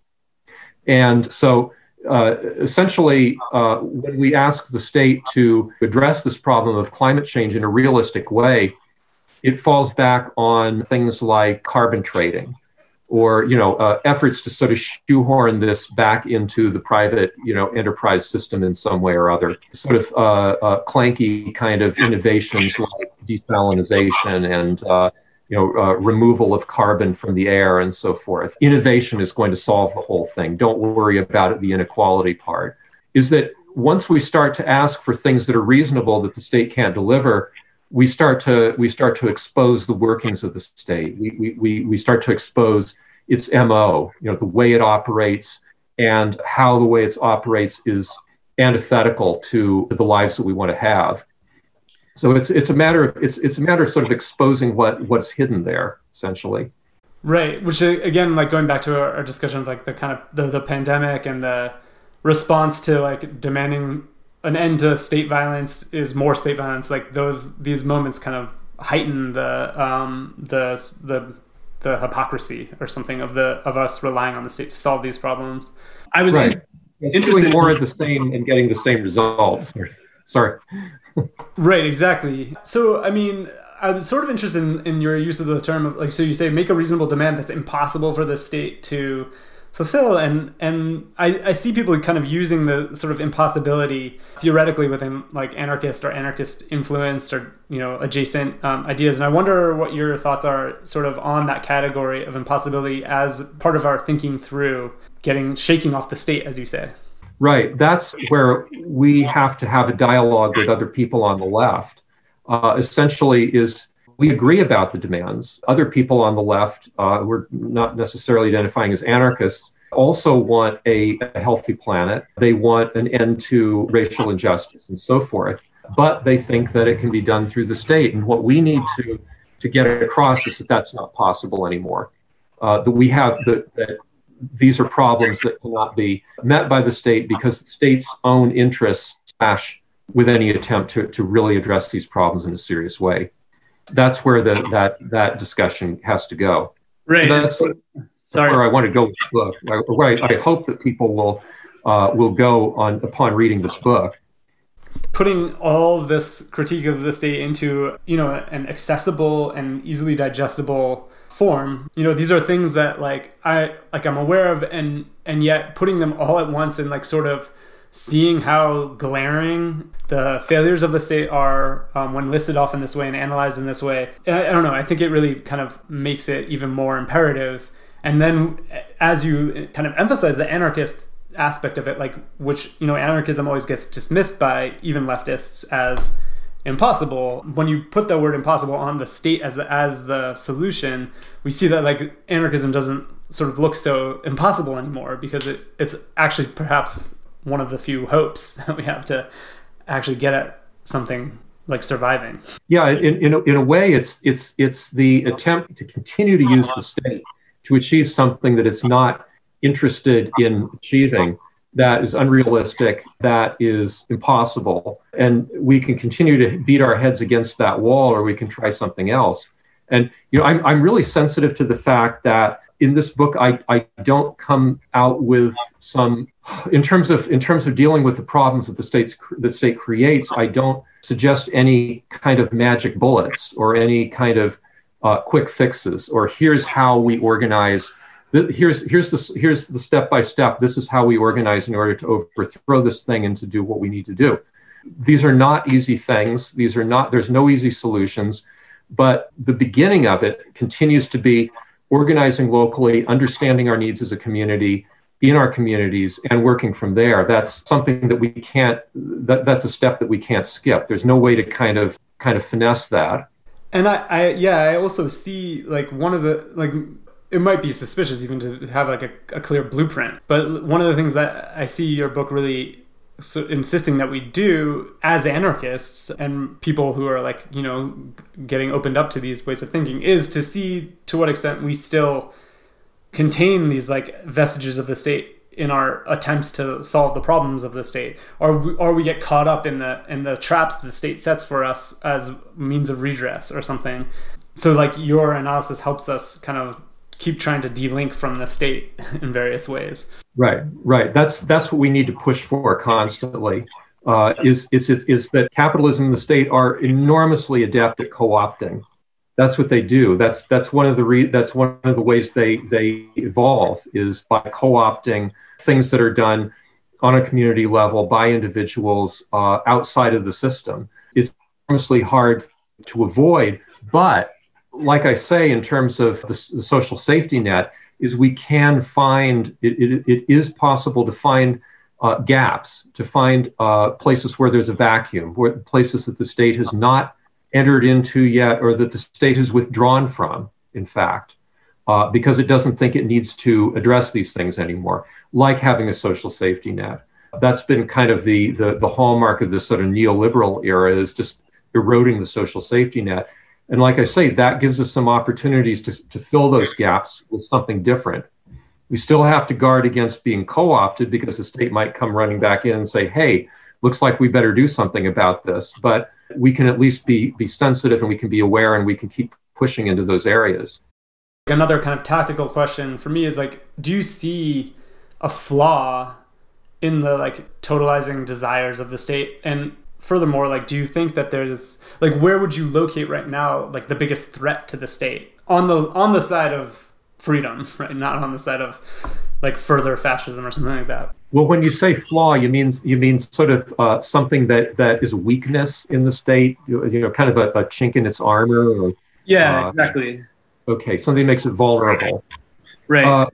And so essentially, when we ask the state to address this problem of climate change in a realistic way, it falls back on things like carbon trading, or efforts to sort of shoehorn this back into the private enterprise system in some way or other. Sort of clanky kind of innovations like desalinization and removal of carbon from the air and so forth. Innovation is going to solve the whole thing. Don't worry about the inequality part. Is that once we start to ask for things that are reasonable that the state can't deliver, we start to expose the workings of the state. We start to expose its MO, the way it operates, and how the way it operates is antithetical to the lives that we want to have. So it's a matter of sort of exposing what's hidden there, essentially. Right, which again, like going back to our discussion of like the kind of the pandemic and the response to like demanding an end to state violence is more state violence. Like these moments kind of heighten the hypocrisy or something of us relying on the state to solve these problems. I was doing more of the same and getting the same results. Sorry. Right, exactly. So, I mean, I was sort of interested in your use of the term of, like, so you say make a reasonable demand that's impossible for the state to fulfill, and I see people kind of using the sort of impossibility theoretically within like anarchist or anarchist influenced or adjacent ideas, and I wonder what your thoughts are sort of on that category of impossibility as part of our thinking through shaking off the state, as you say. Right. That's where we have to have a dialogue with other people on the left. Essentially, is we agree about the demands. Other people on the left, we're not necessarily identifying as anarchists, also want a healthy planet. They want an end to racial injustice and so forth. But they think that it can be done through the state. And what we need to get across is that that's not possible anymore. That these are problems that cannot be met by the state because the state's own interests clash with any attempt to really address these problems in a serious way. That's where that discussion has to go. Right. So that's where I want to go with the book. Right. I hope that people will go upon reading this book. Putting all of this critique of the state into, an accessible and easily digestible form. These are things that I'm aware of, and yet putting them all at once and sort of seeing how glaring the failures of the state are when listed off in this way and analyzed in this way. I don't know. I think it really kind of makes it even more imperative. And then as you kind of emphasize the anarchist aspect of it, which, anarchism always gets dismissed by even leftists as impossible. When you put the word impossible on the state as the solution, we see that anarchism doesn't sort of look so impossible anymore, because it's actually perhaps one of the few hopes that we have to actually get at something like surviving. Yeah, in a way, it's the attempt to continue to use the state to achieve something that it's not interested in achieving, that is unrealistic, that is impossible. And we can continue to beat our heads against that wall, or we can try something else. And I'm really sensitive to the fact that in this book, I don't come out with some, in terms of dealing with the problems that the state creates, I don't suggest any kind of magic bullets or any kind of quick fixes, or here's how we organize. Here's the step by step. This is how we organize in order to overthrow this thing and to do what we need to do. These are not easy things. There's no easy solutions, but the beginning of it continues to be organizing locally, understanding our needs as a community in our communities, and working from there. That's something that we can't. That's a step that we can't skip. There's no way to kind of finesse that. And I also see one of the it might be suspicious even to have a clear blueprint, but one of the things that I see your book really insisting that we do as anarchists and people who are getting opened up to these ways of thinking is to see to what extent we still contain these vestiges of the state in our attempts to solve the problems of the state, or we get caught up in the traps the state sets for us as means of redress or something. So your analysis helps us kind of keep trying to delink from the state in various ways. Right. That's what we need to push for constantly. Is that capitalism and the state are enormously adept at co-opting. That's what they do. That's one of the ways they evolve, is by co-opting things that are done on a community level by individuals outside of the system. It's enormously hard to avoid, but like I say, in terms of the social safety net, is we can find, it is possible to find gaps, to find places where there's a vacuum, where places that the state has not entered into yet, or that the state has withdrawn from, in fact, because it doesn't think it needs to address these things anymore, like having a social safety net. That's been kind of the hallmark of this sort of neoliberal era, is just eroding the social safety net. And like I say, that gives us some opportunities to fill those gaps with something different. We still have to guard against being co-opted, because the state might come running back in and say, hey, looks like we better do something about this. But we can at least be sensitive, and we can be aware, and we can keep pushing into those areas. Another kind of tactical question for me is do you see a flaw in the totalizing desires of the state? And furthermore, do you think that there's where would you locate right now the biggest threat to the state on the side of freedom, right? Not on the side of further fascism or something like that. Well, when you say flaw, you mean sort of something that is a weakness in the state, kind of a chink in its armor, or exactly. Okay, something makes it vulnerable. Right.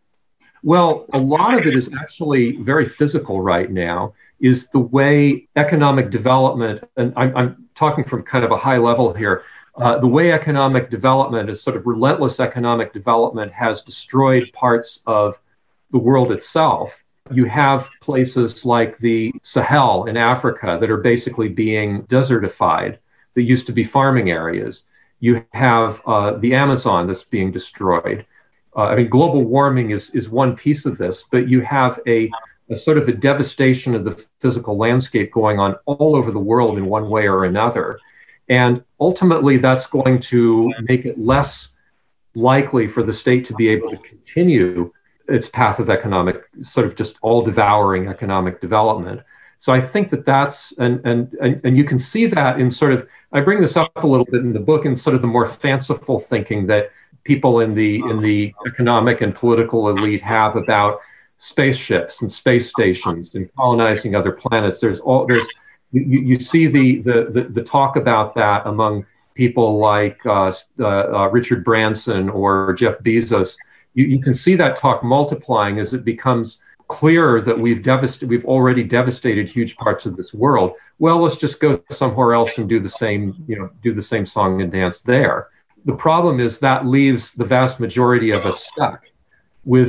Well, a lot of it is actually very physical right now, is the way economic development, and I'm talking from kind of a high level here, the way economic development is sort of relentless economic development has destroyed parts of the world itself. You have places like the Sahel in Africa that are basically being desertified, that used to be farming areas. You have the Amazon that's being destroyed. Global warming is one piece of this, but you have a sort of a devastation of the physical landscape going on all over the world in one way or another. And ultimately, that's going to make it less likely for the state to be able to continue its path of economic, sort of just all-devouring economic development. So I think that's, and you can see that in sort of, I bring this up a little bit in the book, in sort of the more fanciful thinking that people in the economic and political elite have about spaceships and space stations and colonizing other planets. You see the talk about that among people like Richard Branson or Jeff Bezos. You can see that talk multiplying as it becomes clearer that we've already devastated huge parts of this world. Well, let's just go somewhere else and do the same song and dance there. The problem is that leaves the vast majority of us stuck with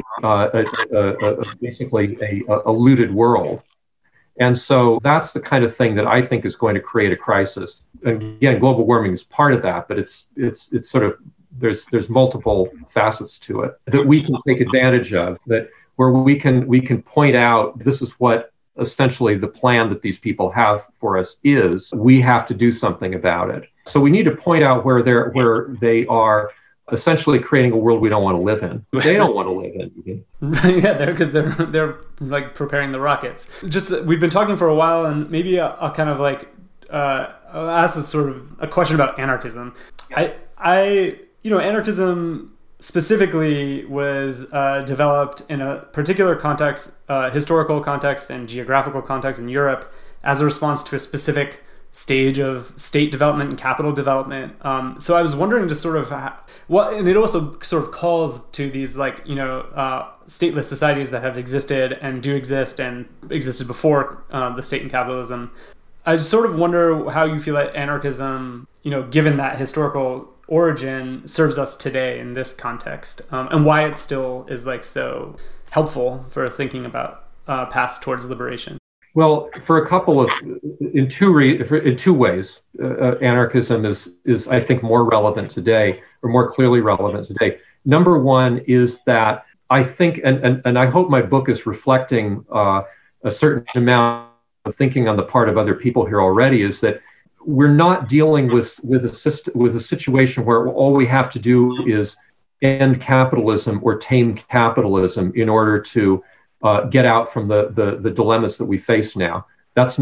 basically a looted world. And so that's the kind of thing that I think is going to create a crisis. And again, global warming is part of that, but it's sort of, there's multiple facets to it that we can take advantage of, that where we can point out, this is what essentially the plan that these people have for us is. We have to do something about it. So we need to point out where they are essentially creating a world we don't want to live in. They don't want to live in. Yeah, because they're like preparing the rockets. Just, we've been talking for a while, and maybe I'll kind of like I'll ask a sort of a question about anarchism. Anarchism specifically was developed in a particular context, historical context and geographical context in Europe, as a response to a specific stage of state development and capital development. So I was wondering just sort of and it also sort of calls to these stateless societies that have existed and do exist and existed before the state and capitalism. I just sort of wonder how you feel that anarchism, given that historical origin, serves us today in this context, and why it still is so helpful for thinking about paths towards liberation. Well, in two ways, anarchism is I think more relevant today, or more clearly relevant today. Number one is that I think, and I hope my book is reflecting a certain amount of thinking on the part of other people here already, is that we're not dealing with a situation where all we have to do is end capitalism or tame capitalism in order to get out from the dilemmas that we face now. It's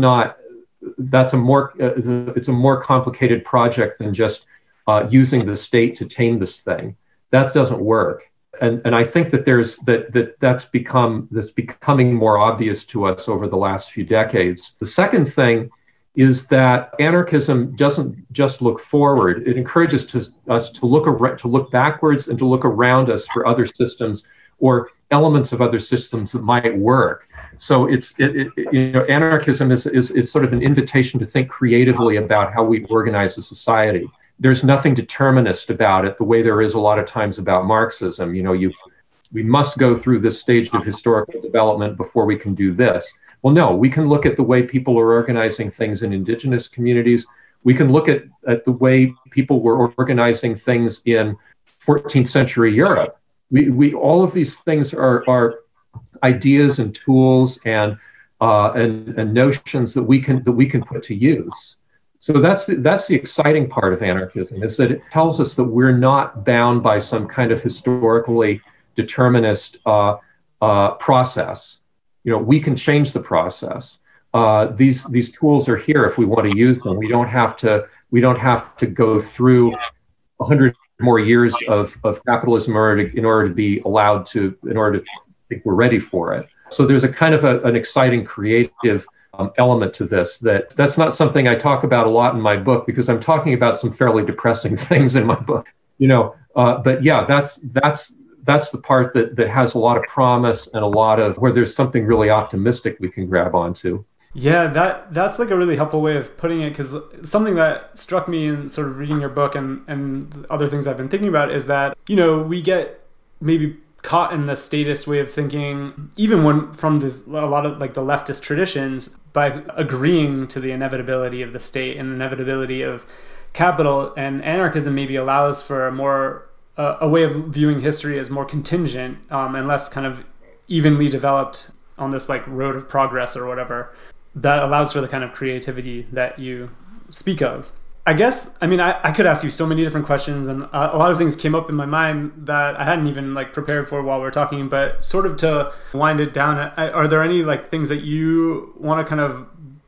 a more complicated project than just using the state to tame this thing. That doesn't work. And I think that that's becoming more obvious to us over the last few decades. The second thing is that anarchism doesn't just look forward. It encourages us to look backwards and to look around us for other systems or elements of other systems that might work. So anarchism is sort of an invitation to think creatively about how we organize a society. There's nothing determinist about it, the way there is a lot of times about Marxism. We must go through this stage of historical development before we can do this. Well, no, we can look at the way people are organizing things in indigenous communities. We can look at the way people were organizing things in 14th century Europe. We all of these things are ideas and tools and notions that we can put to use. So that's the exciting part of anarchism, is that it tells us that we're not bound by some kind of historically determinist process. We can change the process. These tools are here if we want to use them. We don't have to go through 100 more years of capitalism in order to think we're ready for it. So there's a kind of an exciting creative element to this that's not something I talk about a lot in my book, because I'm talking about some fairly depressing things in my book. But yeah, that's the part that has a lot of promise and a lot of where there's something really optimistic we can grab onto. Yeah, that's like a really helpful way of putting it, because something that struck me in sort of reading your book and other things I've been thinking about is that, we get maybe caught in the statist way of thinking, even when from this a lot of like the leftist traditions, by agreeing to the inevitability of the state and inevitability of capital. And anarchism maybe allows for a way of viewing history as more contingent and less kind of evenly developed on this like road of progress or whatever, that allows for the kind of creativity that you speak of. I guess, I mean, I could ask you so many different questions, and a lot of things came up in my mind that I hadn't even like prepared for while we were talking, but sort of to wind it down, are there any like things that you want to kind of,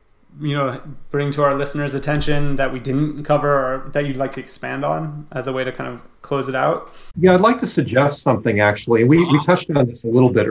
bring to our listeners' attention that we didn't cover or that you'd like to expand on as a way to kind of close it out? Yeah, I'd like to suggest something actually. We touched on this a little bit,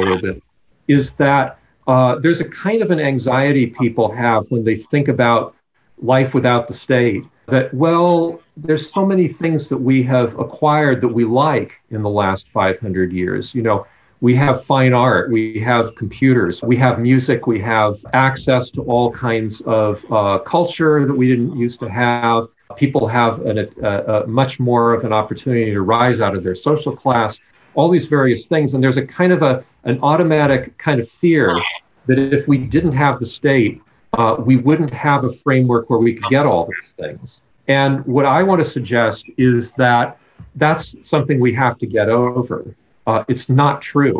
is that there's a kind of an anxiety people have when they think about life without the state, that, well, there's so many things that we have acquired that we like in the last 500 years. We have fine art, we have computers, we have music, we have access to all kinds of culture that we didn't used to have. People have a much more of an opportunity to rise out of their social class, all these various things. And there's a kind of an automatic kind of fear that if we didn't have the state, we wouldn't have a framework where we could get all these things. And what I want to suggest is that that's something we have to get over. It's not true.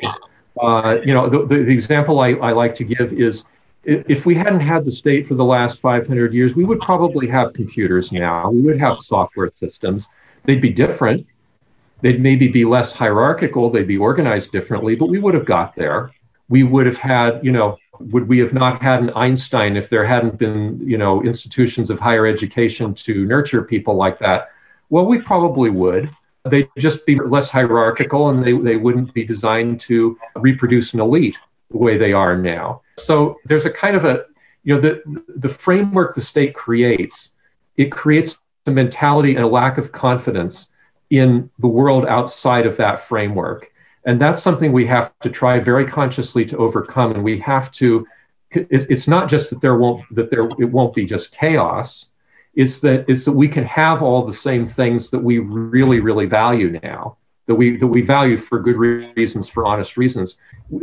The example I like to give is, if we hadn't had the state for the last 500 years, we would probably have computers now. We would have software systems. They'd be different. They'd maybe be less hierarchical. They'd be organized differently, but we would have got there. We would have had, would we have not had an Einstein if there hadn't been, institutions of higher education to nurture people like that? Well, we probably would. They'd just be less hierarchical, and they wouldn't be designed to reproduce an elite the way they are now. So there's a kind of the framework the state creates, it creates a mentality and a lack of confidence in the world outside of that framework. And that's something we have to try very consciously to overcome. And we have to, it's not just that it won't be just chaos. It's that we can have all the same things that we really, really value now, that we value for good reasons, for honest reasons.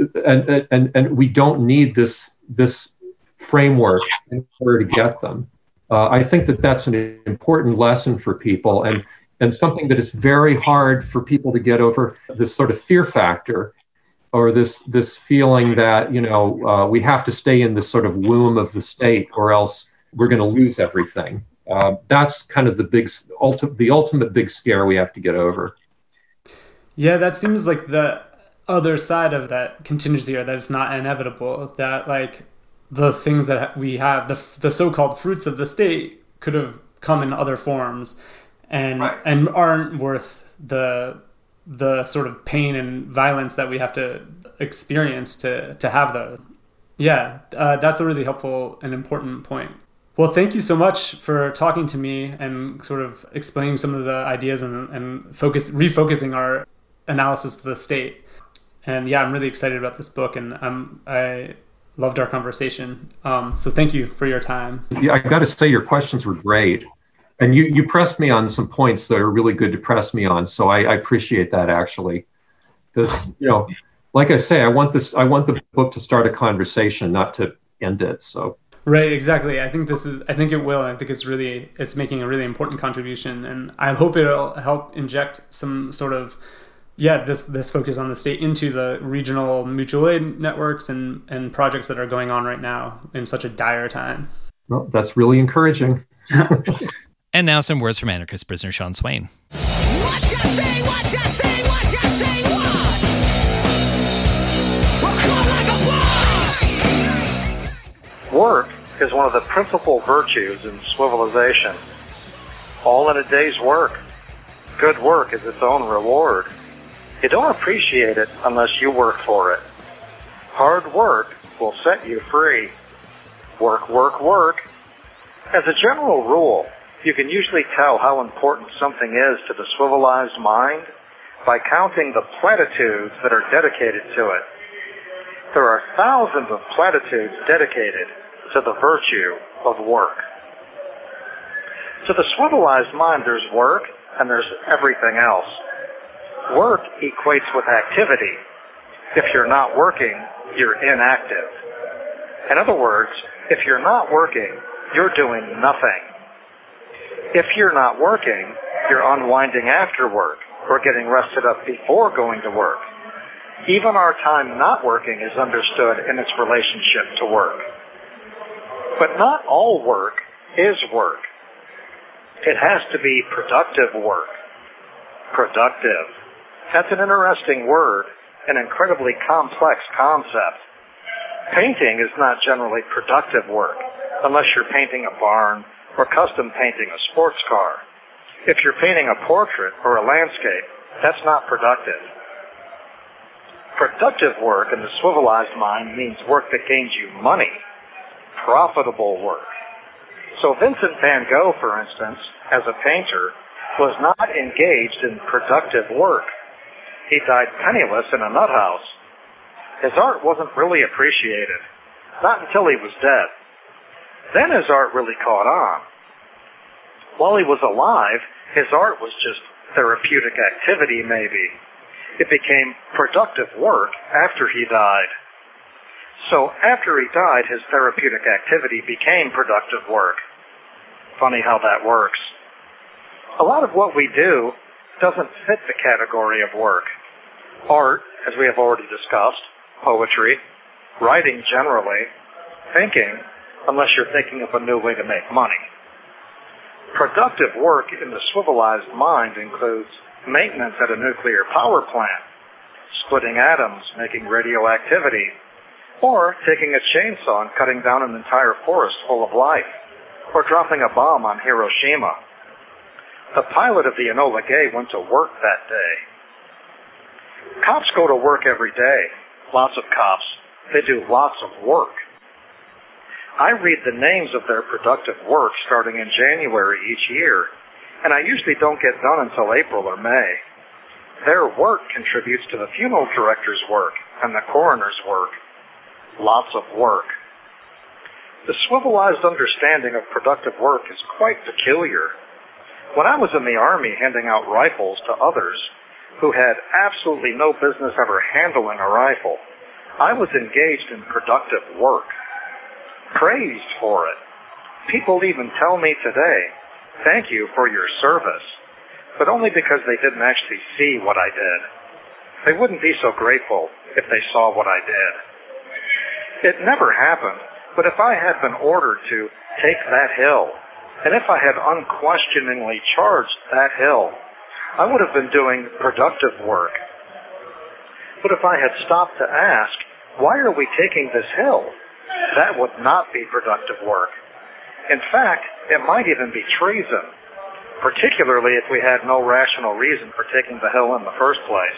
And we don't need this framework in order to get them. I think that that's an important lesson for people, and something that is very hard for people to get over, this sort of fear factor, or this feeling that, we have to stay in this sort of womb of the state or else we're going to lose everything. That's kind of the ultimate big scare we have to get over. Yeah, that seems like the other side of that contingency, or that it's not inevitable, that like the things that we have, the so-called fruits of the state could have come in other forms. And aren't worth the sort of pain and violence that we have to experience to have those. Yeah, that's a really helpful and important point. Well, thank you so much for talking to me and sort of explaining some of the ideas and refocusing our analysis of the state. And yeah, I'm really excited about this book, and I loved our conversation. So thank you for your time. Yeah, I got to say, your questions were great. And you pressed me on some points that are really good to press me on. So I appreciate that, actually. Because, like I say, I want the book to start a conversation, not to end it. So. Right, exactly. I think it will. I think it's making a really important contribution. And I hope it'll help inject some sort of, this focus on the state into the regional mutual aid networks and projects that are going on right now in such a dire time. Well, that's really encouraging. And now some words from anarchist prisoner Sean Swain. What you say, what you say, what you say, what? We'll call like a blood! Work is one of the principal virtues in civilization. All in a day's work. Good work is its own reward. You don't appreciate it unless you work for it. Hard work will set you free. Work, work, work. As a general rule, you can usually tell how important something is to the civilized mind by counting the platitudes that are dedicated to it. There are thousands of platitudes dedicated to the virtue of work. To the civilized mind, there's work and there's everything else. Work equates with activity. If you're not working, you're inactive. In other words, if you're not working, you're doing nothing. If you're not working, you're unwinding after work or getting rested up before going to work. Even our time not working is understood in its relationship to work. But not all work is work. It has to be productive work. Productive. That's an interesting word, an incredibly complex concept. Painting is not generally productive work, unless you're painting a barn or custom painting a sports car. If you're painting a portrait or a landscape, that's not productive. Productive work in the swivelized mind means work that gains you money, profitable work. So Vincent van Gogh, for instance, as a painter, was not engaged in productive work. He died penniless in a nut house. His art wasn't really appreciated, not until he was dead. Then his art really caught on. While he was alive, his art was just therapeutic activity, maybe. It became productive work after he died. So after he died, his therapeutic activity became productive work. Funny how that works. A lot of what we do doesn't fit the category of work. Art, as we have already discussed, poetry, writing generally, thinking, unless you're thinking of a new way to make money. Productive work in the swivelized mind includes maintenance at a nuclear power plant, splitting atoms, making radioactivity, or taking a chainsaw and cutting down an entire forest full of life, or dropping a bomb on Hiroshima. The pilot of the Enola Gay went to work that day. Cops go to work every day. Lots of cops. They do lots of work. I read the names of their productive work starting in January each year, and I usually don't get done until April or May. Their work contributes to the funeral director's work and the coroner's work. Lots of work. The swivelized understanding of productive work is quite peculiar. When I was in the Army handing out rifles to others who had absolutely no business ever handling a rifle, I was engaged in productive work. Praised for it. People even tell me today, thank you for your service, but only because they didn't actually see what I did. They wouldn't be so grateful if they saw what I did. It never happened, but if I had been ordered to take that hill, and if I had unquestioningly charged that hill, I would have been doing productive work. But if I had stopped to ask, why are we taking this hill? That would not be productive work. In fact, it might even be treason, particularly if we had no rational reason for taking the hill in the first place.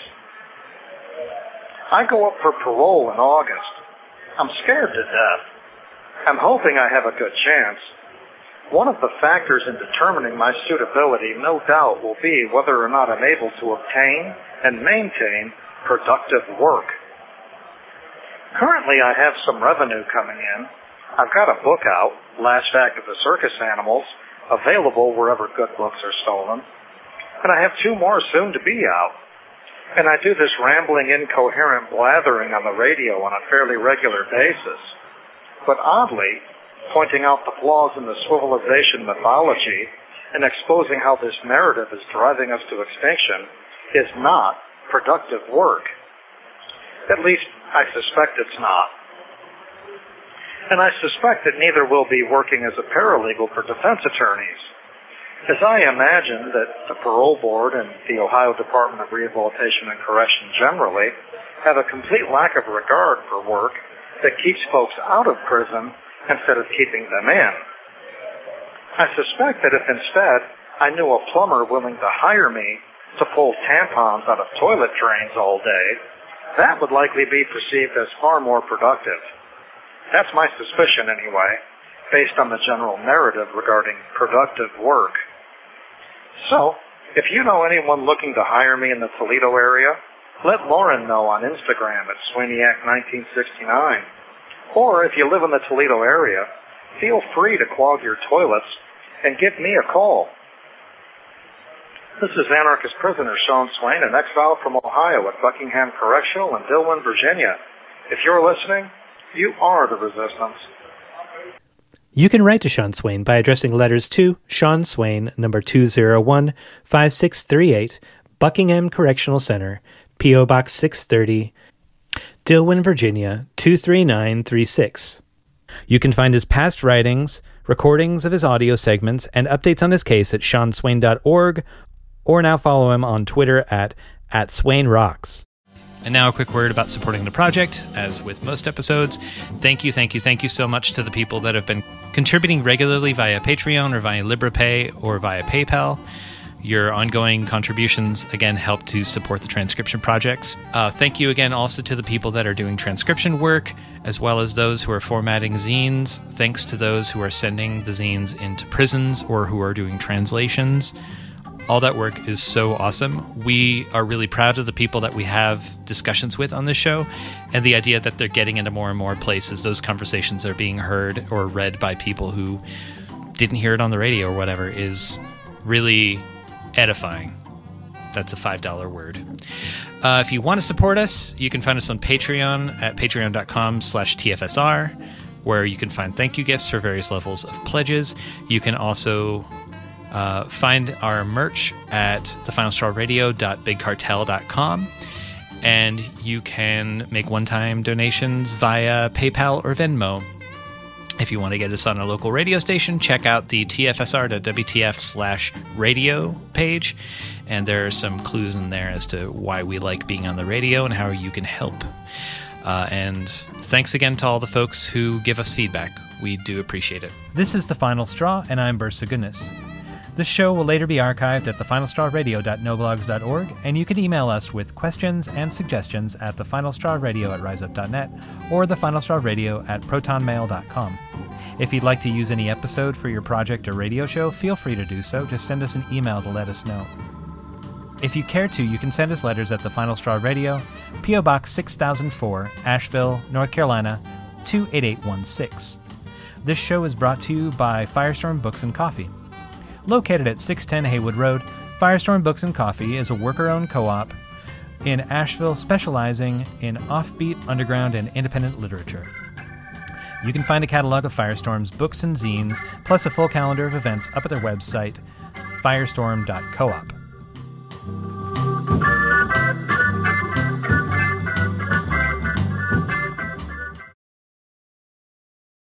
I go up for parole in August. I'm scared to death. I'm hoping I have a good chance. One of the factors in determining my suitability, no doubt, will be whether or not I'm able to obtain and maintain productive work. Currently, I have some revenue coming in. I've got a book out, Last Act of the Circus Animals, available wherever good books are stolen. And I have 2 more soon to be out. And I do this rambling, incoherent blathering on the radio on a fairly regular basis. But oddly, pointing out the flaws in the swivelization mythology and exposing how this narrative is driving us to extinction is not productive work. At least, I suspect it's not. And I suspect that neither will be working as a paralegal for defense attorneys. As I imagine that the Parole Board and the Ohio Department of Rehabilitation and Correction generally have a complete lack of regard for work that keeps folks out of prison instead of keeping them in. I suspect that if instead I knew a plumber willing to hire me to pull tampons out of toilet drains all day, that would likely be perceived as far more productive. That's my suspicion anyway, based on the general narrative regarding productive work. So, if you know anyone looking to hire me in the Toledo area, let Lauren know on Instagram at Swaniac1969. Or if you live in the Toledo area, feel free to clog your toilets and give me a call. This is anarchist prisoner Sean Swain, in exile from Ohio at Buckingham Correctional in Dillwyn, Virginia. If you're listening, you are the resistance. You can write to Sean Swain by addressing letters to Sean Swain, number 201, 5638, Buckingham Correctional Center, P.O. Box 630, Dillwyn, Virginia, 23936. You can find his past writings, recordings of his audio segments, and updates on his case at seanswain.org, or now follow him on Twitter at @SwainRocks. And now a quick word about supporting the project. As with most episodes, thank you so much to the people that have been contributing regularly via Patreon or via LibrePay or via PayPal. Your ongoing contributions, again, help to support the transcription projects. Thank you again also to the people that are doing transcription work, as well as those who are formatting zines. Thanks to those who are sending the zines into prisons or who are doing translations. All that work is so awesome. We are really proud of the people that we have discussions with on this show, and the idea that they're getting into more and more places. Those conversations are being heard or read by people who didn't hear it on the radio or whatever is really edifying. That's a $5 word. If you want to support us, you can find us on Patreon at patreon.com/TFSR, where you can find thank you gifts for various levels of pledges. You can also find our merch at thefinalstrawradio.bigcartel.com, and you can make one-time donations via PayPal or Venmo. If you want to get us on a local radio station, check out the tfsr.wtf/radio page, and there are some clues in there as to why we like being on the radio and how you can help. And thanks again to all the folks who give us feedback. We do appreciate it. This is The Final Straw, and I'm Bursa Goodness. This show will later be archived at thefinalstrawradio.noblogs.org, and you can email us with questions and suggestions at thefinalstrawradio@riseup.net or thefinalstrawradio@protonmail.com. If you'd like to use any episode for your project or radio show, feel free to do so. Just send us an email to let us know. If you care to, you can send us letters at The Final Straw Radio, P.O. Box 6004, Asheville, North Carolina, 28816. This show is brought to you by Firestorm Books and Coffee. Located at 610 Haywood Road, Firestorm Books and Coffee is a worker-owned co-op in Asheville specializing in offbeat, underground, and independent literature. You can find a catalog of Firestorm's books and zines, plus a full calendar of events up at their website, firestorm.coop.